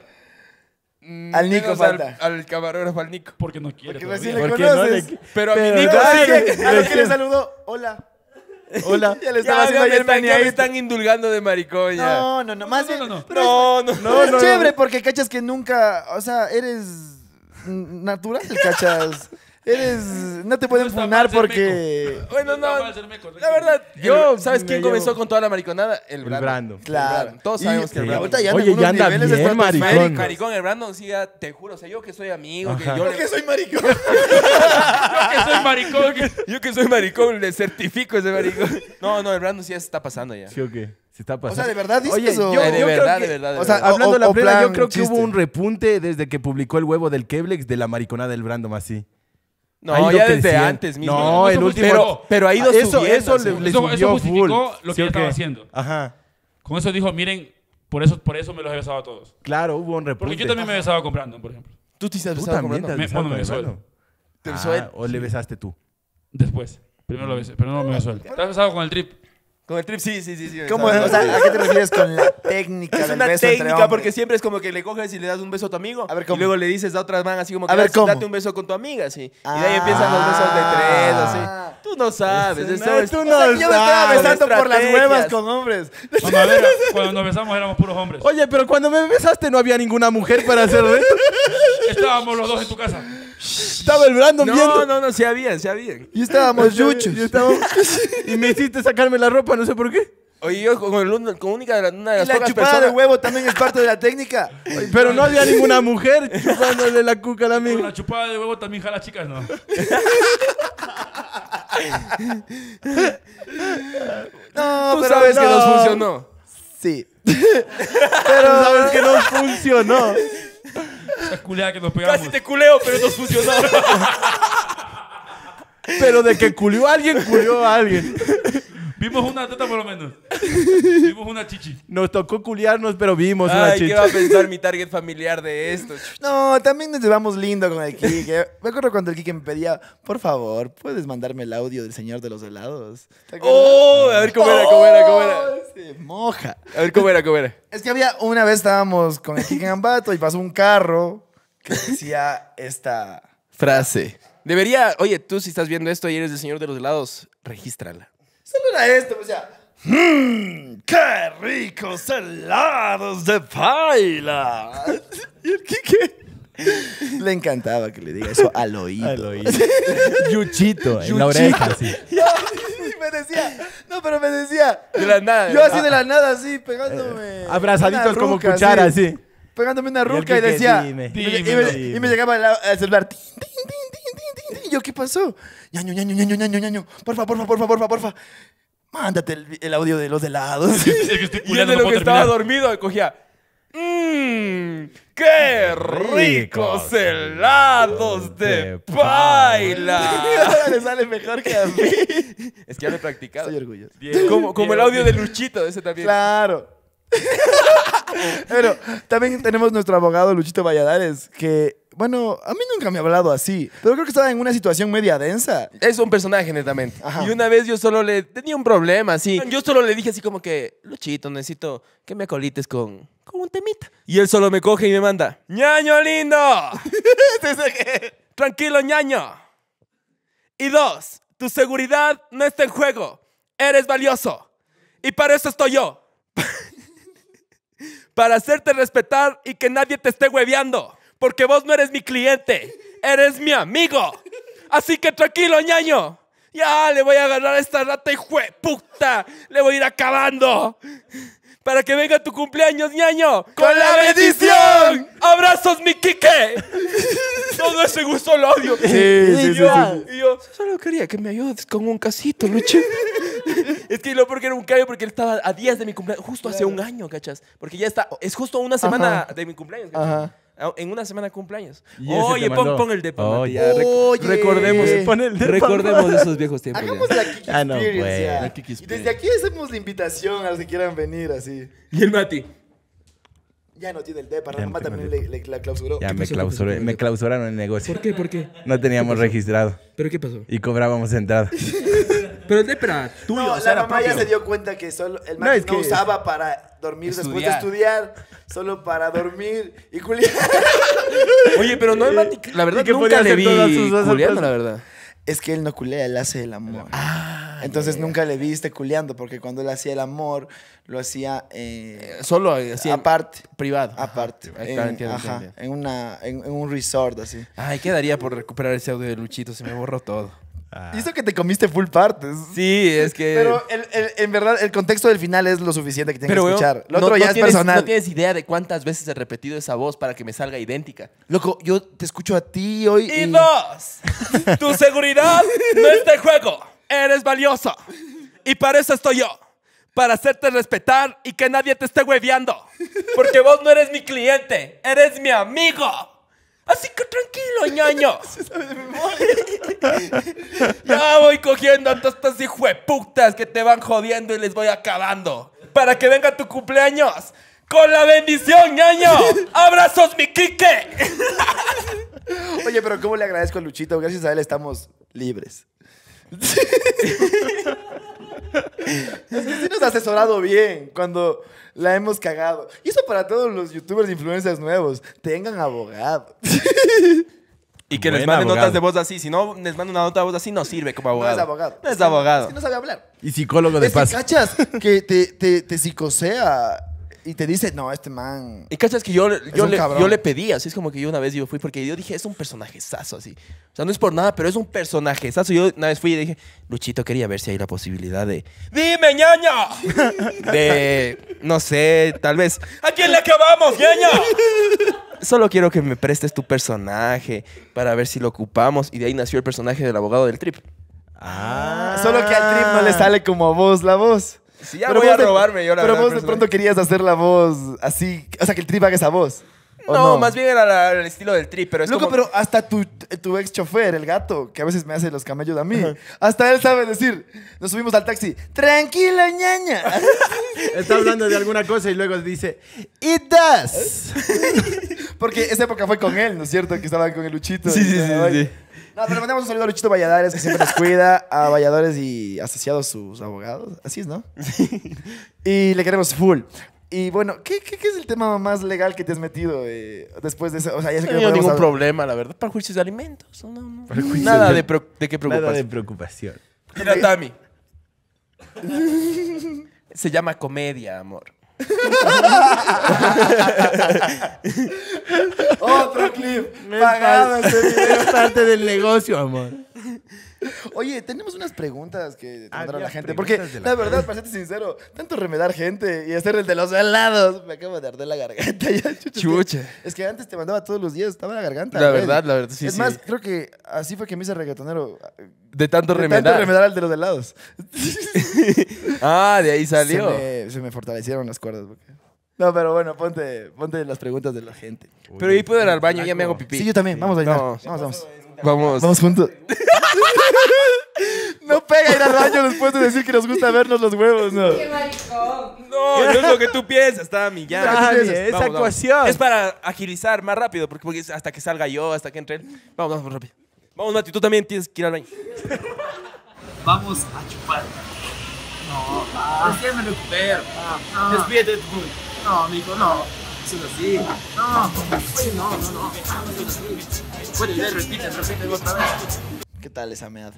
Al Nico Menos falta. al camarógrafo, al Nico. Porque no quiere. Que todavía. recién le ¿Por qué no conoces. le- Pero a mi Pero Nico dale, sí que... A lo que le saludó, hola. Hola. Ya le estaba Ya, haciendo me ahí el están, ya me meneadito. están indulgando de maricón ya. No, más bien. no. Pero es chévere porque cachas que nunca, o sea, eres natural, cachas. No te pueden No está funar mal ser porque... Bueno, Está no. mal ser meco, La verdad, yo, ¿sabes me quién llevo- comenzó con toda la mariconada? El Brandon. Brandon. Claro. Todos sabemos que el y Brandon. ahorita ya anda Oye, en unos ya anda niveles bien, estratosféricos. maricón. Maricón, el Brandon, sí, ya, te juro, o sea, yo que soy amigo, que Ajá. yo Yo que soy maricón. Que soy maricón. yo que soy maricón, le certifico ese maricón. No, el Brandon sí ya se está pasando ya. ¿Sí o qué? Se está O pasando. sea, ¿de verdad dices Oye, eso? yo de creo verdad, que- de verdad. o sea, Hablando de la o plena, yo plan creo que chiste. hubo un repunte desde que publicó el huevo del Keblex de la mariconada del Brandon así. No, Ha ido ya desde creciendo. antes mismo. No, el Eso último. justificó. Pero ha ido eso subiendo. le sí. Eso subió justificó full. lo que ¿Sí o yo estaba qué? haciendo. Ajá. Con eso dijo, miren, por eso me los he besado a todos. Claro, hubo un repunte. Porque yo también me he besado con Brandon, por ejemplo. Tú te has Tú besado también con te has Brandon. besado Bueno, con me besó él. Brandon. ¿Te besó él? ¿O le besaste tú? Después. Primero lo besé, pero no me besó él. ¿Te has besado con el trip? Con el trip, sí. ¿Cómo? O sea, ¿a qué te refieres con la técnica Es del una beso entre técnica hombres? porque siempre es como que le coges y le das un beso a tu amigo. A ver, y ¿cómo? luego le dices a otras man así como que A ver, ¿cómo? date un beso con tu amiga, así. Y de ahí empiezan los besos de tres, así. Tú no sabes. Eso es, tú O sea, yo me estaba sabes, besando por las estrategias. huevas con hombres. Cuando, a ver, cuando nos besamos éramos puros hombres. Oye, pero cuando me besaste no había ninguna mujer para hacer reto. Estábamos los dos en tu casa. Estaba el Brandon viendo. No, se habían. Y estábamos yuchos. Y me hiciste sacarme la ropa, no sé por qué. Oye, yo con una de Y las la pocas chupada de personas... huevo también es parte de la técnica. Pero no había ninguna mujer chupándole la cuca a la Con amiga. la chupada de huevo también jala chicas, ¿no? No, Tú pero sabes que no. nos funcionó. Sí. Pero sabes que no funcionó. Esa culeada que nos pegamos. Casi te culeo, pero nos funcionó. Pero de que culió a alguien. Vimos una teta por lo menos. Vimos una chichi. Nos tocó culiarnos, pero vimos una Ay, ¿qué chicha. va a pensar mi target familiar de esto? No, también nos llevamos lindo con el Kike. Me acuerdo cuando el Kike me pedía, por favor, ¿puedes mandarme el audio del señor de los helados? ¿Te acuerdas? ¡Oh! A ver cómo era. Se moja. A ver cómo era. Es que una vez estábamos con el Kike en Ambato y pasó un carro que decía esta... Frase. Debería, oye, tú si estás viendo esto y eres el señor de los helados, regístrala. Solo era esto, o sea... ¡Qué ricos helados de paila! Y el Kike... Le encantaba que le diga eso al oído. Al oído. Yuchito, en la oreja, sí. Y me decía... De la nada. Yo así de la nada, así, pegándome... Abrazaditos una como ruca, cuchara, así. así. Pegándome una Y el ruca y Kike, decía... dime. Y me llegaba el celular. Tin, tin, tin, tin, tin. Y yo, ¿qué pasó? Ñaño. Porfa. Mándate el audio de los helados. El que estoy Y él culeando de no lo que puedo estaba terminar. dormido cogía. ¡Qué ricos helados de paila! Le sale mejor que a mí. Es que ya lo he practicado. Estoy orgulloso. Como el audio de Luchito, ese también. Claro. Pero también tenemos nuestro abogado Luchito Valladares, que, bueno, a mí nunca me ha hablado así, pero creo que estaba en una situación media densa. Es un personaje, netamente. Ajá. Y una vez yo solo le tenía un problema, así. Yo solo le dije así como que, Luchito, necesito que me acolites con un temita. Y él solo me coge y me manda, ¡Ñaño lindo! Tranquilo, ñaño. Y 2, tu seguridad no está en juego. Eres valioso. Y para eso estoy yo. Para hacerte respetar y que nadie te esté hueveando. Porque vos no eres mi cliente, eres mi amigo. Así que tranquilo, ñaño. Ya le voy a agarrar a esta rata puta. Le voy a ir acabando. Para que venga tu cumpleaños, ñaño. ¡Con la bendición! ¡Abrazos, mi Kike! Todo ese gusto lo odio. Y yo solo quería que me ayudes con un casito, Lucho. Es que lo porque era un callo, porque él estaba a días de mi cumpleaños, justo hace un año, ¿cachas? Porque ya está, es justo una semana de mi cumpleaños, ¿cachas? Ajá. En una semana de cumpleaños. Y ese Oye, te mandó. pon el depa, Mati, Oye. ya. Oye. Recordemos, Pon el depa, recordemos esos viejos tiempos. Hagamos ya. la Kiki Ah, no, Experience pues. ya. La Kiki Y desde aquí hacemos la invitación a los que quieran venir así. Y el Mati. Ya no tiene el depa, Ya la no mamá tengo también el la clausuró. Ya me pasó? me clausuraron el negocio. ¿Por qué? No teníamos registrado ¿Pero qué pasó? y cobrábamos entrada. Pero el depa era tuyo, No, o sea, la era mamá ya propio. se dio cuenta que solo el No, Mati es no que- usaba para dormir después de Estudiar. estudiar, solo para dormir y culiar. Oye, pero no el Mati, la verdad Y que nunca podía le hacer vi todas sus cosas, culiando, pues. la verdad. Es que él no culea, él hace el amor. Entonces nunca le viste culeando, porque cuando él hacía el amor, lo hacía Solo así aparte. privado. Aparte. Ajá, En, claro, entiendo, ajá, entiendo. en un resort así. Ay, quedaría por recuperar ese audio de Luchito, se me borró todo. Y eso que te comiste full partes. Sí, es que... Pero en verdad el contexto del final es lo suficiente que tienes que weón, escuchar. Lo no- otro no ya es tienes- personal. No tienes idea de cuántas veces he repetido esa voz para que me salga idéntica. Loco, yo te escucho a ti hoy Y 2, tu seguridad no está en juego. Eres valioso. Y para eso estoy yo. para hacerte respetar y que nadie te esté hueveando. Porque vos no eres mi cliente, eres mi amigo. Así que tranquilo, ñaño. Ya voy cogiendo a todos estos hijueputas que te van jodiendo y les voy acabando. Para que venga tu cumpleaños. Con la bendición, ñaño. Abrazos, mi Quique. Oye, pero ¿cómo le agradezco a Luchito? Gracias a él estamos libres. Es que sí nos ha asesorado bien cuando la hemos cagado. Y eso para todos los youtubers e influencers nuevos. Tengan abogado. Y que les Buen manden abogado. notas de voz así. Si no les manda una nota de voz así, no sirve como No abogado. es abogado. No es abogado. Es que no sabe hablar. Y psicólogo de Es que paso. cachas que te psicosea y te dice, no, este man... Y cachas que yo un cabrón. le pedí, así es como que yo una vez yo fui, porque yo dije, es un personajezazo así. O sea, no es por nada, pero es un personajezazo. Yo una vez fui y dije, Luchito, quería ver si hay la posibilidad de... ¡Dime, ñaño! De, no sé, tal vez, ¿a quién le acabamos, ñaño? Solo quiero que me prestes tu personaje para ver si lo ocupamos. Y de ahí nació el personaje del abogado del trip. Solo que al trip no le sale como a vos la voz. Si ya voy a vos robarme yo la Pero verdad, vos de personaje. pronto querías hacer la voz así, o sea, que el trip haga esa voz. ¿o No, más bien era el estilo del trip, pero es Loco, como... pero hasta tu ex chofer, el gato, que a veces me hace los camellos a mí, hasta él sabe decir, nos subimos al taxi, tranquilo, ñaña. Está hablando de alguna cosa y luego dice, it does. Porque esa época fue con él, ¿no es cierto? Que estaban con el Luchito. Sí, sí, sí, Ay. sí. No, pero le mandamos un saludo a Luchito Valladares, que siempre nos cuida, a Valladores y asociados sus abogados. Así es, ¿no? Y le queremos full. Y bueno, ¿qué es el tema más legal que te has metido después de eso? O sea, ya sé No que he no tenido podemos ningún hablar. problema, la verdad. Perjuicios de alimentos. No. Perjuicios Nada de- de qué Nada de preocuparse. preocupación. Mira, Tami. Se llama comedia, amor. Otro clip. Pagado este video. Es parte del negocio, amor. Oye, tenemos unas preguntas que te mandaron ya, la gente. Porque, preguntas de la verdad, para serte sincero, tanto remedar gente y hacer el de los helados, me acabo de arder la garganta. Ya, Chucha. Es que antes te mandaba todos los días, estaba en la garganta. La güey. verdad, sí, Es sí. más, creo que así fue que me hice reggaetonero. De tanto De remedar. tanto remedar al de los helados. Ah, de ahí salió. Se me fortalecieron las cuerdas. porque- No, pero bueno, ponte las preguntas de la gente. Pero ahí puedo ir al baño, ya me hago pipí. Sí, yo también. Vamos a bailar. No. Vamos. Vamos. Vamos juntos. No pega ir al baño después de decir que nos gusta vernos los huevos, ¿no? ¡Qué maricón! No, no es lo que tú piensas, Tami, ya. Ah, Dani, piensas? esa Vamos, vamos. ecuación. Es para agilizar más rápido, porque es hasta que salga yo, hasta que entre él. Vamos rápido. Vamos, Mati, tú también tienes que ir al baño. Vamos a chupar. No, recién me recupero. Despídete de tu público. No, amigo, no. Eso es así. No, oye, no. Eso es así. Puede ir, repite otra vez. ¿Qué tal esa meada?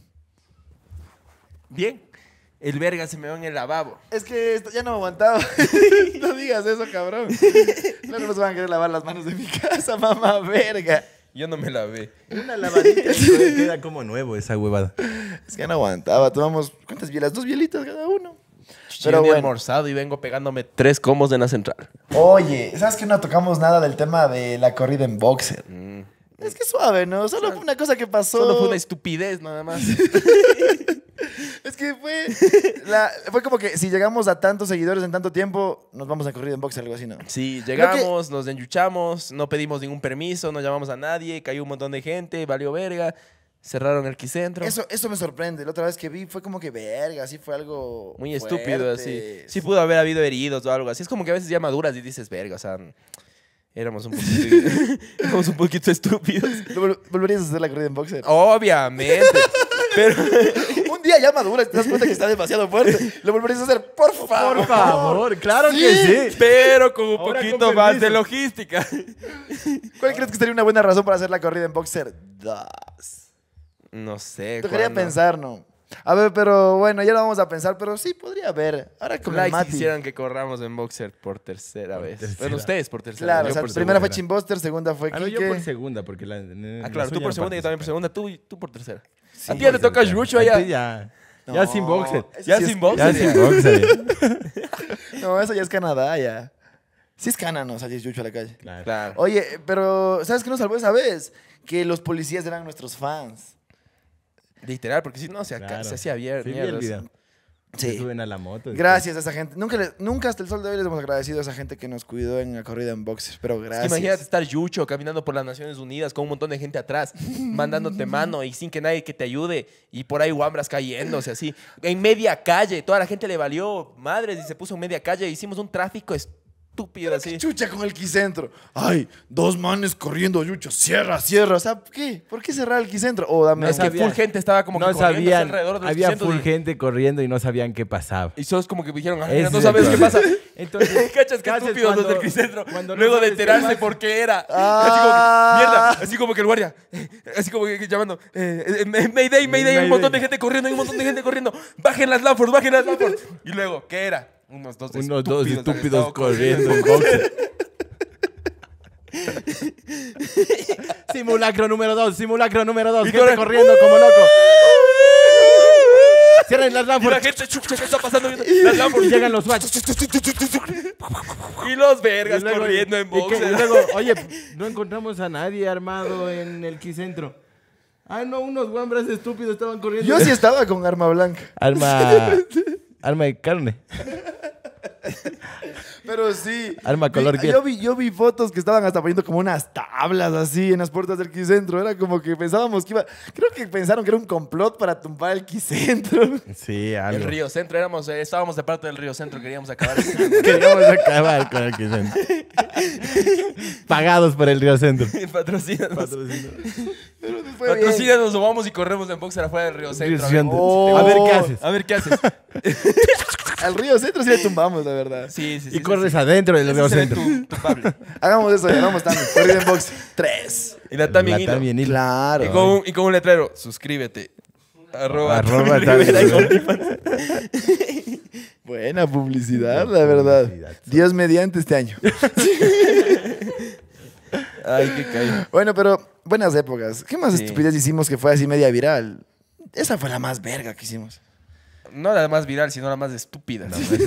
Bien. El verga se me va en el lavabo. Es que esto ya no me aguantaba. No digas eso, cabrón. Luego nos van a querer lavar las manos de mi casa, mamá verga. Yo no me lavé. Una lavadita y queda como nuevo esa huevada. Es que ya no aguantaba. Tomamos, ¿cuántas bielas? 2 bielitas cada uno. Pero Pero ni bueno. almorzado y vengo pegándome 3 combos en la central. Oye, ¿sabes que no tocamos nada del tema de la corrida en boxer? Es que suave, ¿no? Solo fue una cosa que pasó. Solo fue una estupidez nada más. Es que fue como que si llegamos a tantos seguidores en tanto tiempo, nos vamos a corrida en boxer, algo así, ¿no? Sí, llegamos, nos enyuchamos, no pedimos ningún permiso, no llamamos a nadie, cayó un montón de gente, valió verga, cerraron el quicentro. Eso me sorprende. La otra vez que vi fue como que verga, así fue algo Muy estúpido, así. fuerte. Sí pudo haber habido heridos o algo así. Es como que a veces ya maduras y dices, verga, o sea, éramos un poquito estúpidos. ¿Volverías a hacer la corrida en boxer? Obviamente. Pero Un día ya maduras y te das cuenta que está demasiado fuerte. Lo volverías a hacer, por favor. Por favor, claro que sí. pero con un Ahora poquito con más de permiso. logística. ¿Cuál crees que sería una buena razón para hacer la corrida en boxer? No sé. Tocaría ¿cuándo? pensar, ¿no? A ver, pero bueno, ya lo vamos a pensar, pero sí podría haber. Ahora con el Likes Mati. quisieran que corramos en boxer por tercera vez. Bueno, ustedes por tercera Claro, vez. o sea, por primera fue segunda. Chimboster, segunda fue Ah, no, yo Quique. por segunda, porque la. Ah, claro, tú por segunda y yo también por segunda, tú por tercera. Sí, a ti ya te toca Yucho allá. Ya. No, Ya sin boxer. eso Ya sí sin es- boxer. Ya sin boxer. No, eso ya es Canadá, ya. Sí es cana, no salir yucho a la calle. Claro. Claro. Oye, pero ¿sabes qué nos salvó esa vez? Que los policías eran nuestros fans. Literal, porque si no se Claro. hacía Sí, vi el mierda. video. Sí. Se suben a la moto. Gracias a esa gente. Nunca hasta el sol de hoy les hemos agradecido a esa gente que nos cuidó en la corrida en boxes. Pero Es que gracias. imagínate estar Yucho caminando por las Naciones Unidas con un montón de gente atrás, mandándote mano y sin que nadie que te ayude. Y por ahí guambras cayéndose así. En media calle, toda la gente le valió madres y se puso en media calle. Hicimos un tráfico estúpido así. Chucha con el Quicentro. Ay, 2 manes corriendo, Yucho. Cierra. O sea, ¿qué? ¿Por qué cerrar el Quicentro? Oh, dame. No, es que full gente estaba como No que corriendo sabían, alrededor de los había centros full y- gente corriendo y no sabían qué pasaba. Y solo es como que dijeron, Ese no es sabes el qué pasa. Entonces, ¿Cachas qué ¿qué haces estúpidos los cuando- del Quicentro? cuando no Luego de sabes qué enterarse pasa? por qué era. Ah. Así como que, mierda. Así como que el guardia, así como que llamando, Mayday, hay un montón de gente corriendo. Bajen las Lanford. Y luego, ¿qué era? Unos dos estúpidos corriendo en boxes. Simulacro número 2. Gente corriendo como loco. Cierren las Y la lámparas. gente, chucha, ¿qué está pasando? Las Lanford. Y llegan los swatch. Y los vergas Y luego- corriendo en y que- boxes. y luego, oye, no encontramos a nadie armado en el Quicentro. Ah, no, unos guambras estúpidos estaban corriendo. Yo sí estaba con arma blanca. Arma de carne. Pero sí. Arma color piel. Yo vi fotos que estaban hasta poniendo como unas tablas así en las puertas del Quicentro. Era como que pensábamos que iba. Creo que pensaron que era un complot para tumbar el Quicentro. Sí, El algo. Río Centro, estábamos de parte del Río Centro, queríamos acabar. Queríamos acabar con el Quicentro. Pagados por el Río Centro. Patrocínanos. Pero nos fue bien. Patrocínanos, nos vamos y corremos en boxer afuera del Río Centro. Río Centro. Oh. A ver qué haces. A ver qué haces. Al Río Centro sí le tumbamos, la verdad. Sí. Y corres adentro del Río Ese se ve Centro. tu Pablo. Hagamos eso, ya vamos también. Corrida en box. 3. Y la también hilo. También hilo. Claro. Y con un letrero, suscríbete. Arroba Arroba Tommy Rivera y también. OnlyFans. Buena publicidad, la verdad. Publicidad. Dios mediante este año. Ay, qué caído. Bueno, pero buenas épocas. ¿Qué más Sí. estupidez hicimos que fue así media viral? Esa fue la más verga que hicimos. No la más viral, sino la más estúpida.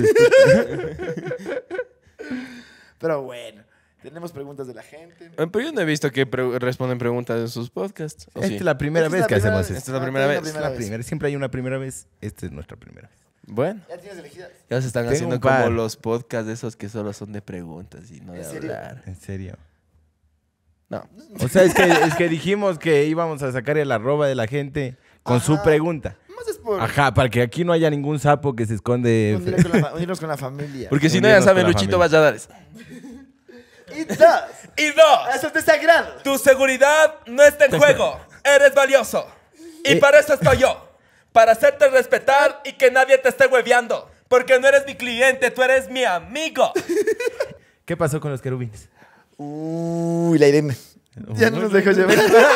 Pero bueno, tenemos preguntas de la gente. Pero yo no he visto que responden preguntas en sus podcasts. ¿O Esta sí? es la primera Esta vez es que la primera hacemos vez. esto. Esta es la primera vez. Primera vez. Primera, siempre hay una primera vez. Esta es nuestra primera vez. Bueno, ¿Ya tienes elegidas? ya se están Tengo haciendo un par. como los podcasts de esos que solo son de preguntas y no de ¿En serio? hablar. En serio. No. O sea, es que dijimos que íbamos a sacar el arroba de la gente con su Ajá. pregunta. Más es por Ajá, para que aquí no haya ningún sapo que se esconde. unirnos con la familia. Porque si no, Unirnos ya saben, con la Luchito familia. Valladares. Y dos, Y dos, eso es desagrado. tu seguridad no está en juego. Eres valioso. Y para eso estoy yo. Para hacerte respetar y que nadie te esté hueveando. Porque no eres mi cliente, tú eres mi amigo. ¿Qué pasó con los querubines? Uy, la Irene. Ya no nos dejó llevar.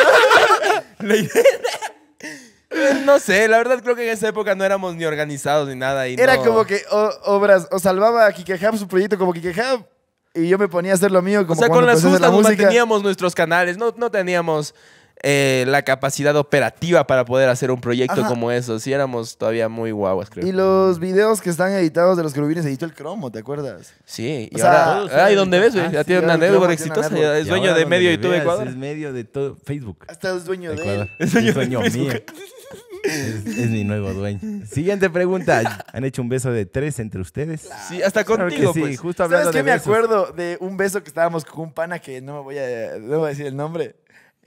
No sé, la verdad creo que en esa época no éramos ni organizados ni nada. Y Era no- como que obras, o salvaba a Kike Hub su proyecto como Kike Hub y yo me ponía a hacer lo mío O como sea, con cuando las empecé a hacer justas nos música. manteníamos nuestros canales. No teníamos la capacidad operativa para poder hacer un proyecto Ajá. como eso. Sí, éramos todavía muy guaguas, creo. Y los videos que están editados de los querubines editó el Cromo, ¿te acuerdas? Sí, y O sea, ahora... todos Ahí son- donde ves, güey. Ah, Ya sí, tiene una ahora network tiene una exitosa. network. Ya es Y dueño ahora de donde medio me YouTube veas, Ecuador. Es medio de todo Facebook. Hasta es dueño de Ecuador. él. Es dueño mío. Es mi nuevo dueño. Siguiente pregunta. ¿Han hecho un beso de 3 entre ustedes? Sí, hasta Claro que contigo, sí, pues. justo hablando ¿Sabes qué? de Me besos. acuerdo de un beso que estábamos con un pana que no voy a decir el nombre.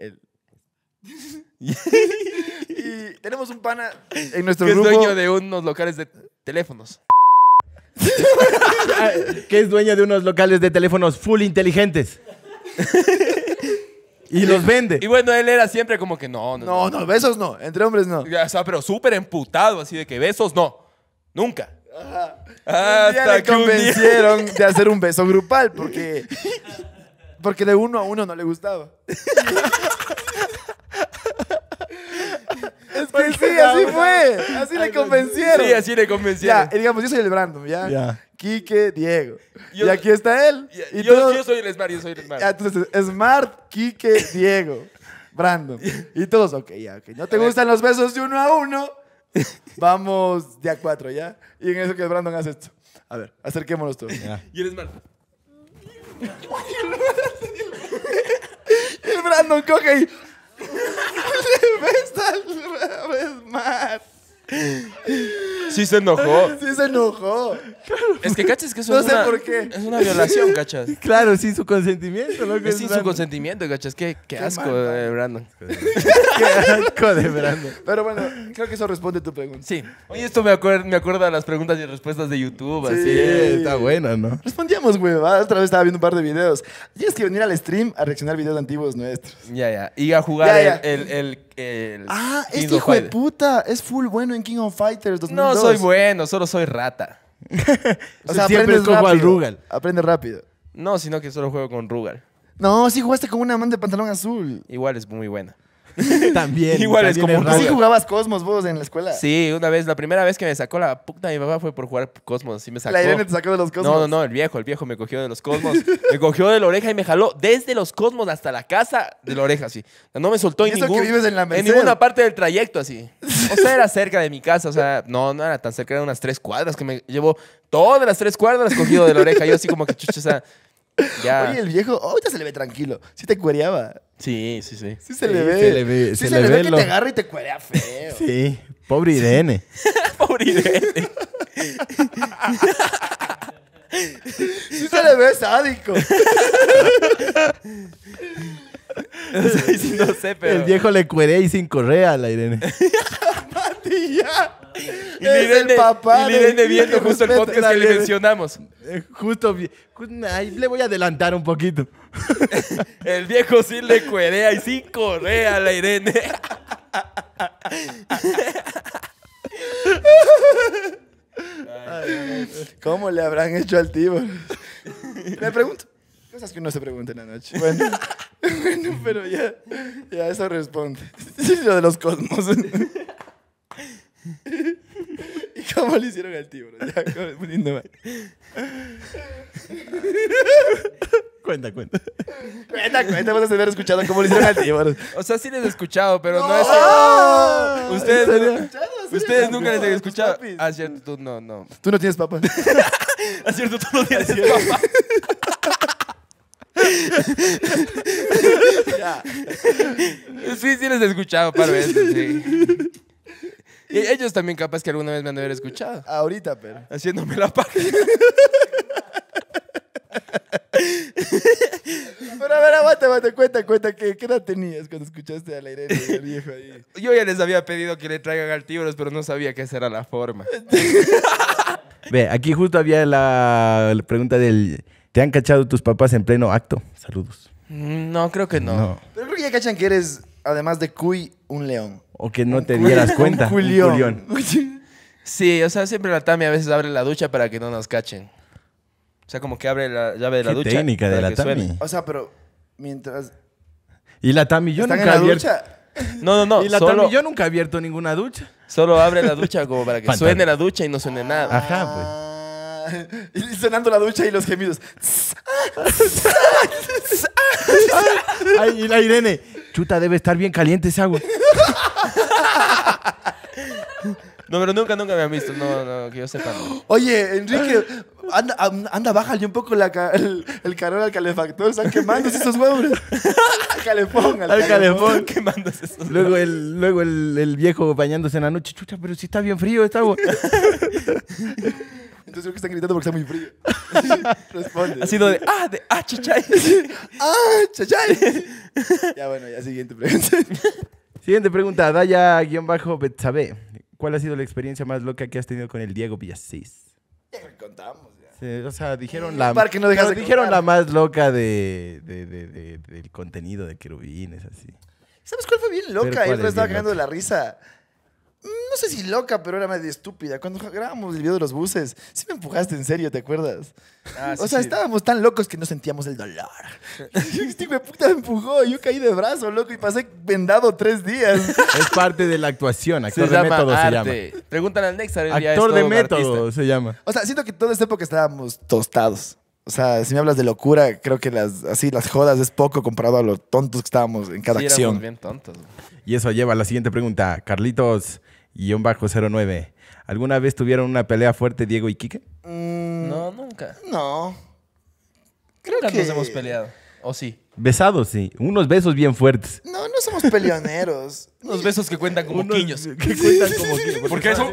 Y tenemos un pana en nuestro Que es grupo. dueño de unos locales de teléfonos. Que es dueño de unos locales de teléfonos full inteligentes. Y los vende. Y bueno, él era siempre como que no. No, besos no. Entre hombres no. Ya, o sea, pero súper emputado, así de que besos no. Nunca. Un día Hasta le que un día... convencieron de hacer un beso grupal porque de uno a uno no le gustaba. Es que sí, así fue. Así le convencieron. Sí, así le convencieron. Ya, y digamos, yo soy el Brandon, ¿ya? Ya. Quique, Diego. Yo- y aquí está él. Y Yo todos- soy el Smart, yo soy el Smart. Ya, entonces, Smart, Quique, Diego, Brandon. Y todos, ok, ya, ok. ¿No te gustan los besos de uno a uno? Vamos de a 4, ¿ya? Y en eso que Brandon hace esto. A ver, acerquémonos todos. Ya. Y el Smart. Y el Brandon coge y... le besa al Smart. Sí, Sí se enojó. Sí se enojó. Es que, ¿cachas? Que eso No es sé una, por qué. es una violación, ¿cachas? Claro, sin su consentimiento, loco. Es sin su consentimiento, ¿cachas? Qué asco, Brandon. Qué asco de Brandon. Pero bueno, creo que eso responde a tu pregunta. Sí. Oye, esto me acuerda a las preguntas y respuestas de YouTube, Sí. así. Sí, está buena, ¿no? Respondíamos, güey. Otra vez estaba viendo un par de videos. Tienes que venir al stream a reaccionar videos antiguos nuestros. Ya. Y a jugar Ya, ya. el Ah, King este of hijo de Fighters. puta es full bueno en King of Fighters 2002. No soy bueno, solo soy rata. O sea, Siempre aprendes escojo al rápido. Rugal. Aprende rápido. No, sino que solo juego con Rugal. No, sí jugaste con una man de pantalón azul. Igual es muy buena. También. Igual es también como raro. Sí jugabas Cosmos vos en la escuela. Sí, una vez, la primera vez que me sacó la puta de mi papá fue por jugar Cosmos. Sí me sacó. La Irene te sacó de los Cosmos. No, el viejo me cogió de los Cosmos. Me cogió de la oreja y me jaló desde los Cosmos hasta la casa de la oreja, así. No me soltó ¿Y en, eso que vives en la Merced? ninguna parte del trayecto, así. O sea, era cerca de mi casa, o sea, no era tan cerca, eran unas 3 cuadras que me llevó todas las 3 cuadras cogido de la oreja. Yo así como que chucha, o sea, ya. Oye, el viejo, ahorita se le ve tranquilo. Sí te cuereaba. Sí. Sí se Sí, le ve. se le ve- Sí se se le le ve ve que lo- te agarra y te cuerea feo. Sí, pobre Irene. Pobre Irene. Sí se le ve sádico. O sea, sí, no sé, pero... El viejo le cuerea y sin correa a la Irene. Y ya. Y Es el papá y Irene del viendo viejo. justo el podcast que le Dale. mencionamos. Ahí le voy a adelantar un poquito. El viejo sí le cuerea y sin correa a la Irene. ¿Cómo le habrán hecho al tío? Me pregunto. Cosas que uno se pregunta en la noche. Bueno, bueno, pero ya eso responde. Lo de los cosmos. ¿Y cómo le hicieron al tío? Ya, poniendo mal. Cuenta. Cuenta, vas a haber escuchado cómo le hicieron al tío. O sea, sí les he escuchado, pero no es ¡Ah! que... Ustedes, ¿En serio? ustedes nunca les han ¿Tus escuchado. papis? Ah, cierto, tú no. Tú no tienes papá. Ah, cierto, tú no tienes papá. Ya. Sí les he escuchado par veces, sí. Y ellos también capaz que alguna vez me han de haber escuchado. Ahorita, pero. Haciéndome la paja. Pero a ver, aguanta, cuenta. ¿Qué edad tenías cuando escuchaste a la Irene y al viejo ahí? Yo ya les había pedido que le traigan artíbulos, pero no sabía que esa era la forma. Ve, aquí justo había la pregunta del... ¿Te han cachado tus papás en pleno acto? Saludos. No, creo que no. No. Pero creo que ya cachan que eres, además de cuy, un león. O que no te dieras cuenta. Un Un culión. Sí, o sea, siempre la Tami a veces abre la ducha para que no nos cachen. O sea, como que abre la llave de la Qué ducha. técnica de para la que suene. Tami. O sea, pero mientras Y la Tami, yo están en nunca he la abierto... ducha... No, Y la solo, Tami, yo nunca he abierto ninguna ducha. solo abre la ducha como para que Fantástico. suene la ducha y no suene nada. Ajá, pues. Y sonando la ducha y los gemidos. Ay, y la Irene, chuta, debe estar bien caliente esa agua. No, pero nunca me han visto. No, que yo sepa. No. Oye, Enrique, anda, bájale un poco el calor al calefactor. Están quemando esos huevos. Al calefón, Al calefón. ¿Qué mandas eso? Luego el viejo bañándose en la noche, chucha, pero si está bien frío esta agua. Entonces creo que están gritando porque está muy frío. Responde. Ha sido chichay. Chachay. Ya bueno, ya siguiente pregunta. Siguiente pregunta, Daya-Betsabe. ¿Cuál ha sido la experiencia más loca que has tenido con el Diego Villasís? Ya lo contamos. Ya. Sí, o sea, dijeron la, Para que no dejas pero de dijeron contar. la más loca del contenido de querubines, así. ¿Sabes cuál fue bien Pero loca? ¿cuál Yo es me estaba bien cagando de la risa. No sé si loca, pero era medio estúpida. Cuando grabamos el video de los buses, sí me empujaste en serio, ¿te acuerdas? Ah, sí, O sea, sí. estábamos tan locos que no sentíamos el dolor. Este hijo de puta me empujó. Yo caí de brazo, loco, y pasé vendado 3 días. Es parte de la actuación, Se actor de llama método se arte. Pregúntale al Nexar. él ya es Actor todo de un método artista. se llama. O sea, siento que toda esta época estábamos tostados. O sea, si me hablas de locura, creo que las jodas es poco comparado a lo tontos que estábamos en cada Sí, éramos acción. bien tontos. Güey. Y eso lleva a la siguiente pregunta. Carlitos-09. ¿Alguna vez tuvieron una pelea fuerte Diego y Quique? Mm, No, nunca. No. Creo Nunca que nos hemos peleado. ¿O sí? Besados, sí. Unos besos bien fuertes. No, no somos peleoneros. Unos besos que cuentan como Unos quiños. que cuentan como quiños. Porque eso...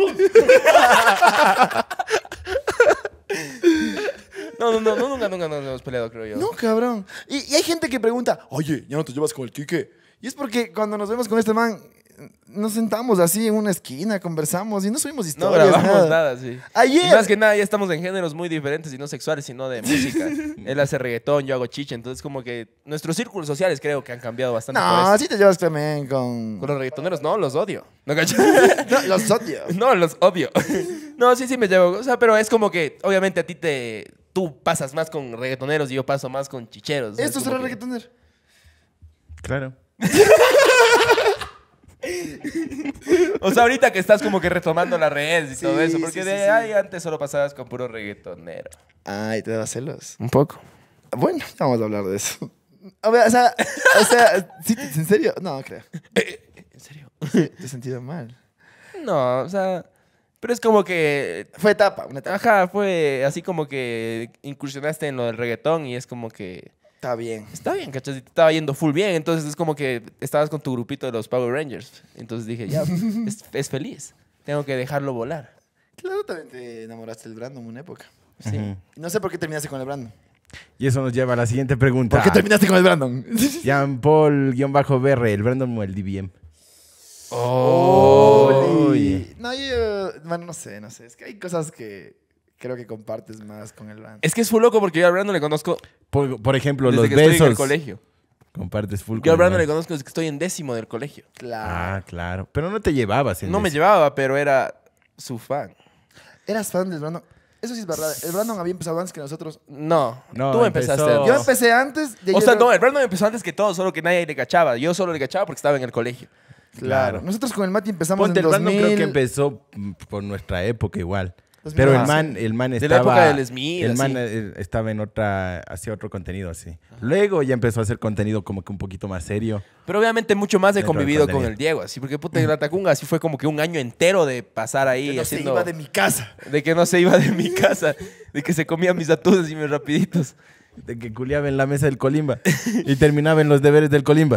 No, nunca nos hemos peleado, creo yo. No, cabrón. Y hay gente que pregunta, oye, ¿ya no te llevas con el Quique? Y es porque cuando nos vemos con este man, nos sentamos así en una esquina, conversamos y no subimos No historias, grabamos nada, sí. Ayer. Y más que nada, ya estamos en géneros muy diferentes y no sexuales, sino de música. Él hace reggaetón, yo hago chicha. Entonces, como que nuestros círculos sociales creo que han cambiado bastante por No, eso. sí te llevas también con... Con los reggaetoneros, no, los odio. ¿No cachas? No, los odio. No, los odio. No, sí me llevo. O sea, pero es como que, obviamente, a ti tú pasas más con reggaetoneros y yo paso más con chicheros. O sea, ¿Esto es será como que- reggaetonero? Claro. O sea, ahorita que estás como que retomando las redes y Sí, todo eso. Porque sí, de sí, ahí antes solo pasabas con puro reggaetonero. Ay, te da celos. Un poco. Bueno, vamos a hablar de eso. A ver, o sea, ¿sí, ¿en serio? No, creo. ¿En serio? Te he sentido mal. No, o sea... Pero es como que... Fue etapa, una etapa. Ajá, fue así como que incursionaste en lo del reggaetón y es como que... Está bien. Está bien, ¿cachas? Y te estaba yendo full bien. Entonces es como que estabas con tu grupito de los Power Rangers. Entonces dije, ya, es feliz. Tengo que dejarlo volar. Claro, también te enamoraste del Brandon en una época. Sí. Ujú. No sé por qué terminaste con el Brandon. Y eso nos lleva a la siguiente pregunta. ¿Por qué terminaste con el Brandon? Jean Paul-BR, ¿el Brandon o el DBM? Oh. Oye. No, yo... Bueno, no sé. Es que hay cosas que creo que compartes más con el Brandon. Es que es full loco porque yo a Brandon le conozco Por ejemplo, desde los que estoy en el besos. colegio. Compartes full Yo a con Brandon le él. conozco desde que estoy en 10º del colegio. Claro. Ah, claro. Pero no te llevabas. en No me eso. llevaba, pero era su fan. ¿Eras fan del Brandon? Eso sí es verdad. El Brandon había empezado antes que nosotros. No, No, tú empezaste. empezó- Yo empecé antes. O sea, no, el Brandon empezó antes que todo, solo que nadie le cachaba. Yo solo le cachaba porque estaba en el colegio. Claro. Claro. Nosotros con el Mati empezamos Ponte, en el 2000. Brandon creo que empezó por nuestra época igual. 2000. Pero Ah, el man De estaba... la época del Smith, El man así. estaba en otra... Hacía otro contenido así. Luego ya empezó a hacer contenido como que un poquito más serio. Pero obviamente mucho más he Dentro del convivido con contenido. el Diego, así, porque puta, en la Tacunga así fue como que un año entero de pasar ahí Que no haciendo... se iba de mi casa. De que no se iba de mi casa, de que se comía mis atunes y mis rapiditos. De que culiaba en la mesa del Colimba. Y terminaba en los deberes del Colimba.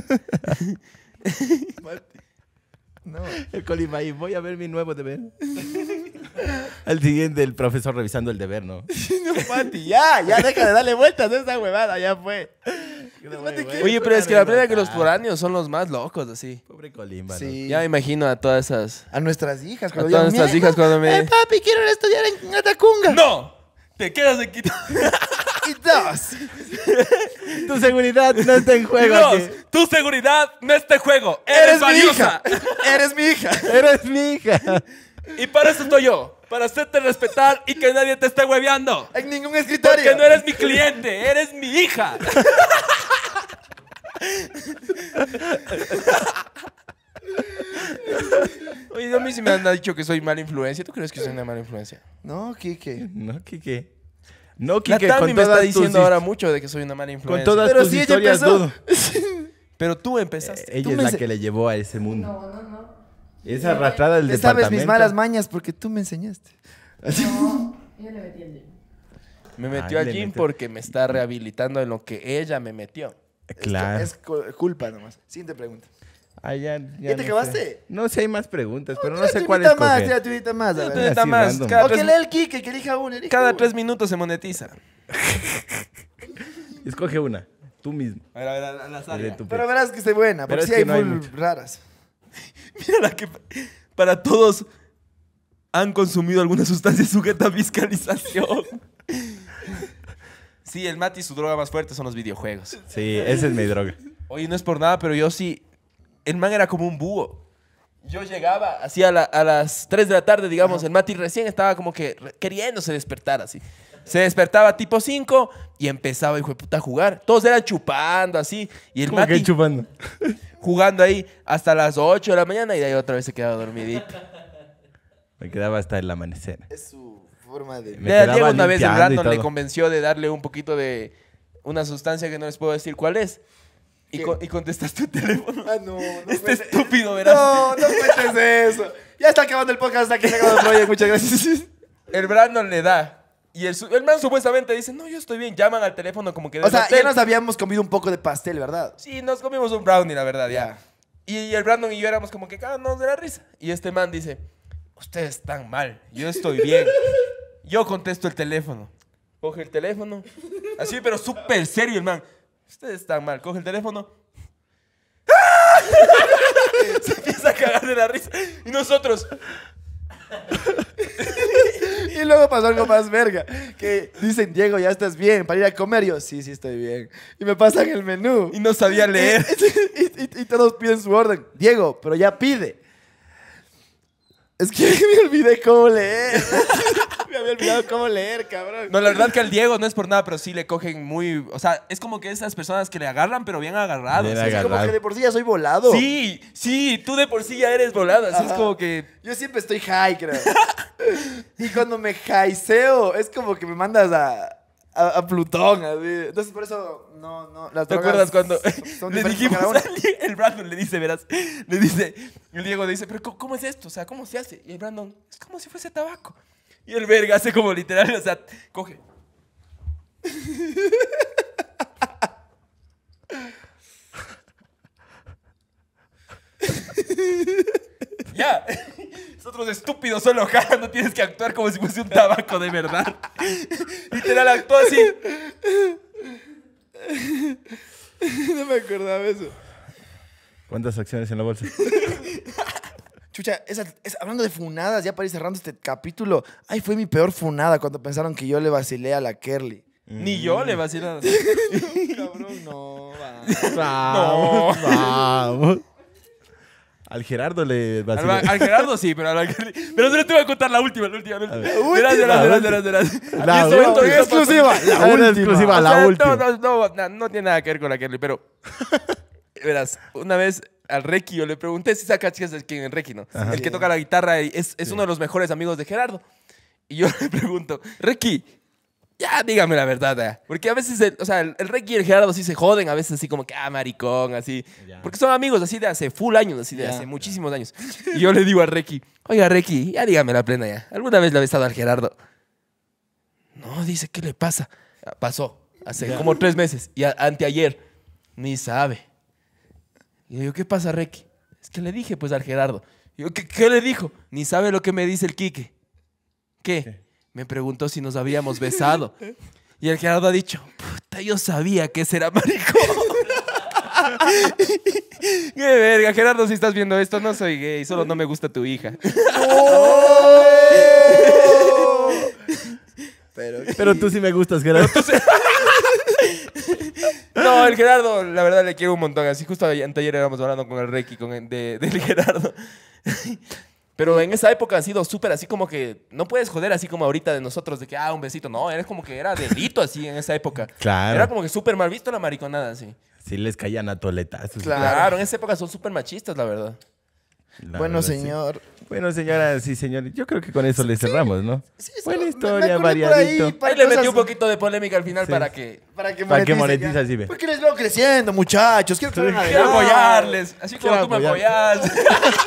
No. El Colimba ahí, voy a ver mi nuevo deber. Al siguiente, el profesor revisando el deber, ¿no? No, Mati, ya deja de darle vueltas a esa huevada, ya fue. Oye, pero es que la verdad es que los foráneos son los más locos, así. Pobre Colimba, ¿no? Sí. Ya me imagino a todas esas... A nuestras hijas. A Cuando todas digan, nuestras "Mira, hijas cuando me... papi, quiero ir a estudiar en Atacunga. ¡No! ¡Te quedas en Quito! Y dos. Tu seguridad no está en Y juego. dos, aquí. tu seguridad no está en juego. Eres mi valiosa. hija. Eres mi hija. Eres mi hija. Y para eso estoy yo. Para hacerte respetar y que nadie te esté hueveando. En ningún escritorio. Porque no eres mi cliente, eres mi hija. Oye, a mí sí me han dicho que soy mala influencia. ¿Tú crees que soy una mala influencia? No, Kike. No, Kike. No, La Kike, Tami con me está todas diciendo tus ahora mucho de que soy una mala influencia. Con todas Pero tus si ella historias, empezó. dudo. Pero tú empezaste. Ella Tú es me la ense- que le llevó a ese mundo. No. Esa arrastrada del Te departamento. sabes mis malas mañas porque tú me enseñaste. No, yo le metí el dedo. Me metió Ay, al le gym metió. porque me está rehabilitando en lo que ella me metió. Claro. Es culpa nomás. Siguiente pregunta. Ah, ya ¿Ya te no acabaste? sé. No sé, hay más preguntas, pero no Tira sé tu cuál vida más, escoger. tira tu vida más. A Tú ver. está así más. random. Cada, O que tres, lea el Kike, que elija una. elija cada una. 3 minutos se monetiza. Escoge una. Tú mismo. A ver, al azar. De tu Pero pecho. verás que esté buena, Pero porque es sí que hay no hay full mucho. raras. Mira la que para todos han consumido alguna sustancia sujeta a fiscalización. Sí, el Mati su droga más fuerte son los videojuegos. Sí, esa es mi droga. Oye, no es por nada, pero yo sí. El man era como un búho. Yo llegaba así a las 3 de la tarde, digamos. El Mati recién estaba como que queriéndose despertar así. Se despertaba tipo 5 y empezaba, hijo de puta, a jugar. Todos eran chupando así. Y el ¿Cómo que Mati chupando? jugando ahí hasta las 8 de la mañana y de ahí otra vez se quedaba dormidito. Me quedaba hasta el amanecer. Es su forma de... Me Ya, quedaba Diego una vez el limpiando y Brandon le todo. convenció de darle un poquito de una sustancia que no les puedo decir cuál es. Y, ¿Qué? y contestaste tu teléfono. Ah, no. Este estúpido, verás. No cuentes eso. Ya está acabando el podcast, hasta que se acabó el rollo. Muchas gracias. El Brandon le da. Y el man supuestamente dice, no, yo estoy bien. Llaman al teléfono como que... O sea, hotel. ya nos habíamos comido un poco de pastel, ¿verdad? Sí, nos comimos un brownie, la verdad, ya. Y el Brandon y yo éramos como que cagándonos de la risa. Y este man dice, ustedes están mal, yo estoy bien. Yo contesto el teléfono. Coge el teléfono. Así, pero súper serio el man. Ustedes están mal. Coge el teléfono. ¡Ah! Se empieza a cagar de la risa. Y nosotros... Y luego pasó algo más verga. Que dicen, Diego, ¿ya estás bien para ir a comer? Yo, sí, estoy bien. Y me pasan el menú. Y no sabía leer. Y todos piden su orden. Diego, pero ya pide. Es que me olvidé cómo leer. Me había olvidado cómo leer, cabrón. No, la verdad que al Diego no es por nada, pero sí le cogen muy... O sea, es como que esas personas que le agarran, pero bien agarrados. Bien Es Como que de por sí ya soy volado. Sí, sí, tú de por sí ya eres volado. Así es como que... Yo siempre estoy high, creo. Y cuando me jaiseo, es como que me mandas a Plutón, así. Entonces, por eso, no. Las ¿Te drogas acuerdas cuando son le diferentes dijimos para cada uno? el Brandon le dice, verás, le dice, el Diego le dice, pero ¿cómo es esto? O sea, ¿cómo se hace? Y el Brandon, es como si fuese tabaco. Y el verga hace como literal, o sea, coge. Ya. Nosotros estúpidos solo jaja, no tienes que actuar como si fuese un tabaco de verdad. Literal, actúa así. No me acordaba eso. ¿Cuántas acciones en la bolsa? Chucha, hablando de funadas, ya para ir cerrando este capítulo. Ay, fue mi peor funada cuando pensaron que yo le vacilé a la Kerly. Ni yo le vacilo. Cabrón, no, Vamos, vamos. Al Gerardo le vacilé. Al Gerardo sí, pero pero solo te voy a contar la última. Verás. La Y esto última. Exclusiva. Exclusiva, la última. No tiene nada que ver con la Kerly, pero... Verás, una vez al Requi yo le pregunté si saca chicas de quién es Requi, ¿no? Ajá. El que toca la guitarra y es uno de los mejores amigos de Gerardo. Y yo le pregunto, Requi, ya dígame la verdad, porque a veces, el Requi y el Gerardo sí se joden, a veces así como que, maricón, así. Ya. Porque son amigos así de hace full años, así de hace muchísimos años. Y yo le digo a Requi, oiga Requi, ya dígame la plena ya. ¿Alguna vez le ha besado al Gerardo? No, dice, ¿qué le pasa? Pasó, hace como 3 meses. Y anteayer, ni sabe. Y yo digo, ¿qué pasa, Requi? Es que le dije, pues, al Gerardo. Y yo, ¿qué le dijo? Ni sabe lo que me dice el Quique. ¿Qué? Me preguntó si nos habíamos besado. Y el Gerardo ha dicho, puta, yo sabía que ese era maricón. Qué verga, Gerardo, si estás viendo esto, no soy gay, solo no me gusta tu hija. Pero tú sí me gustas, Gerardo. No, el Gerardo, la verdad, le quiero un montón. Así justo anteayer éramos hablando con el Requi, del Gerardo. Pero en esa época ha sido súper así como que no puedes joder así como ahorita de nosotros, de que, un besito. No, era como que era delito así en esa época. Claro. Era como que súper mal visto la mariconada así. Sí les caían a toletazos. Claro, en esa época son súper machistas, la verdad. La Bueno, verdad, sí. señor. Bueno, señoras y señores, yo creo que con eso le cerramos, ¿no? Sí, Buena me historia, acordé por ahí, variadito. para Ahí le metí cosas- un poquito de polémica al final Sí. para que... Para que Para que monetice, monetice ya. así, ve. Porque les veo creciendo, muchachos. Quiero que vayan Quiero adelante. apoyarles, así como Quiero tú me apoyar. apoyas.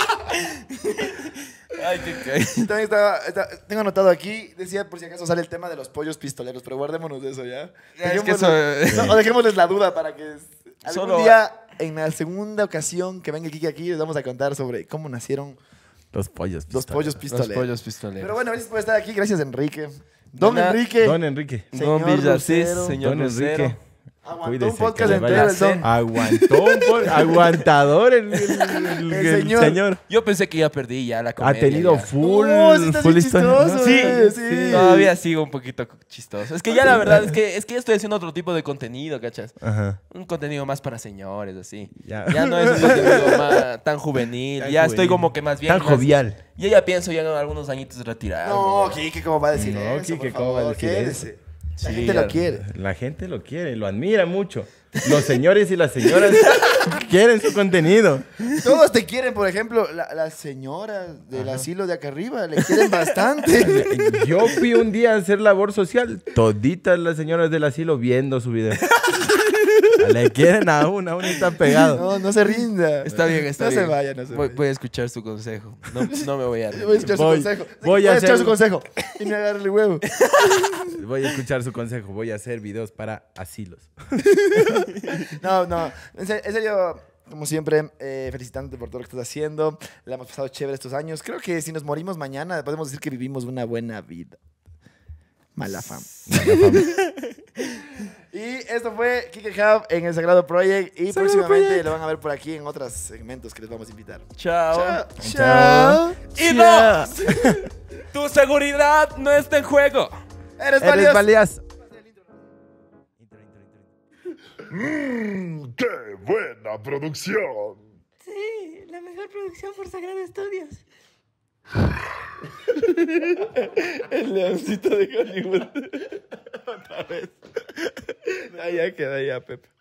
Ay, qué También tengo anotado aquí, decía por si acaso sale el tema de los pollos pistoleros, pero guardémonos de eso ya. Es que No, o dejémosles la duda para que algún Solo- día, en la segunda ocasión que venga el Kike aquí, les vamos a contar sobre cómo nacieron Los pollos. los pollos Los pistoleros. pollos pistoleros. Pero bueno, gracias por estar aquí. Gracias, Enrique. Don nada. Enrique. Don Enrique. Señor Don Villarcís, Lucero. señor Don Lucero. Enrique. Aguantó Cuídese, un podcast que le entero vaya el Don. Aguantó aguantador el señor. señor. Yo pensé que ya perdí ya la Ha comedia. tenido ya. full, No, sí está full bien historia. chistoso, Sí, sí. Todavía sigo un poquito chistoso. Es que ya la verdad es que ya estoy haciendo otro tipo de contenido, ¿cachas? Ajá. Un contenido más para señores, así. Ya. Ya no es un contenido tan juvenil. Tan ya estoy juvenil. como que más bien... Tan jovial. Yo ya pienso ya en algunos añitos de retirarme. No, ya. Kike, ¿cómo va a decir No, eso? Kike, por ¿cómo va a favor? decir Quédese. La Sí, gente ya. lo quiere. La gente lo quiere, lo admira mucho. Los señores y las señoras quieren su contenido. Todos te quieren, por ejemplo, las señoras del asilo de acá arriba, le quieren bastante. Yo fui un día a hacer labor social. Toditas las señoras del asilo viendo su video. Le quieren aún está pegado. No, no se rinda. Está bien, está no bien. Se vaya, no se vaya. Voy a escuchar su consejo. No me voy a Voy a escuchar su consejo. voy a escuchar hacer- su consejo. Y me agarre el huevo. Voy a escuchar su consejo. Voy a hacer videos para asilos. No. En serio, como siempre, felicitándote por todo lo que estás haciendo. La hemos pasado chévere estos años. Creo que si nos morimos mañana, podemos decir que vivimos una buena vida. Mala fama. Y esto fue Kike Hub en el Sagrado Project. Y próximamente lo van a ver por aquí en otros segmentos que les vamos a invitar. Chao. Chao. Y dos. Tu seguridad no está en juego. Eres Eres valioso. valioso. ¡Qué buena producción! Sí, la mejor producción por Sagrado Estudios. El leoncito de Hollywood. Otra vez. Ya queda ya, Pepe.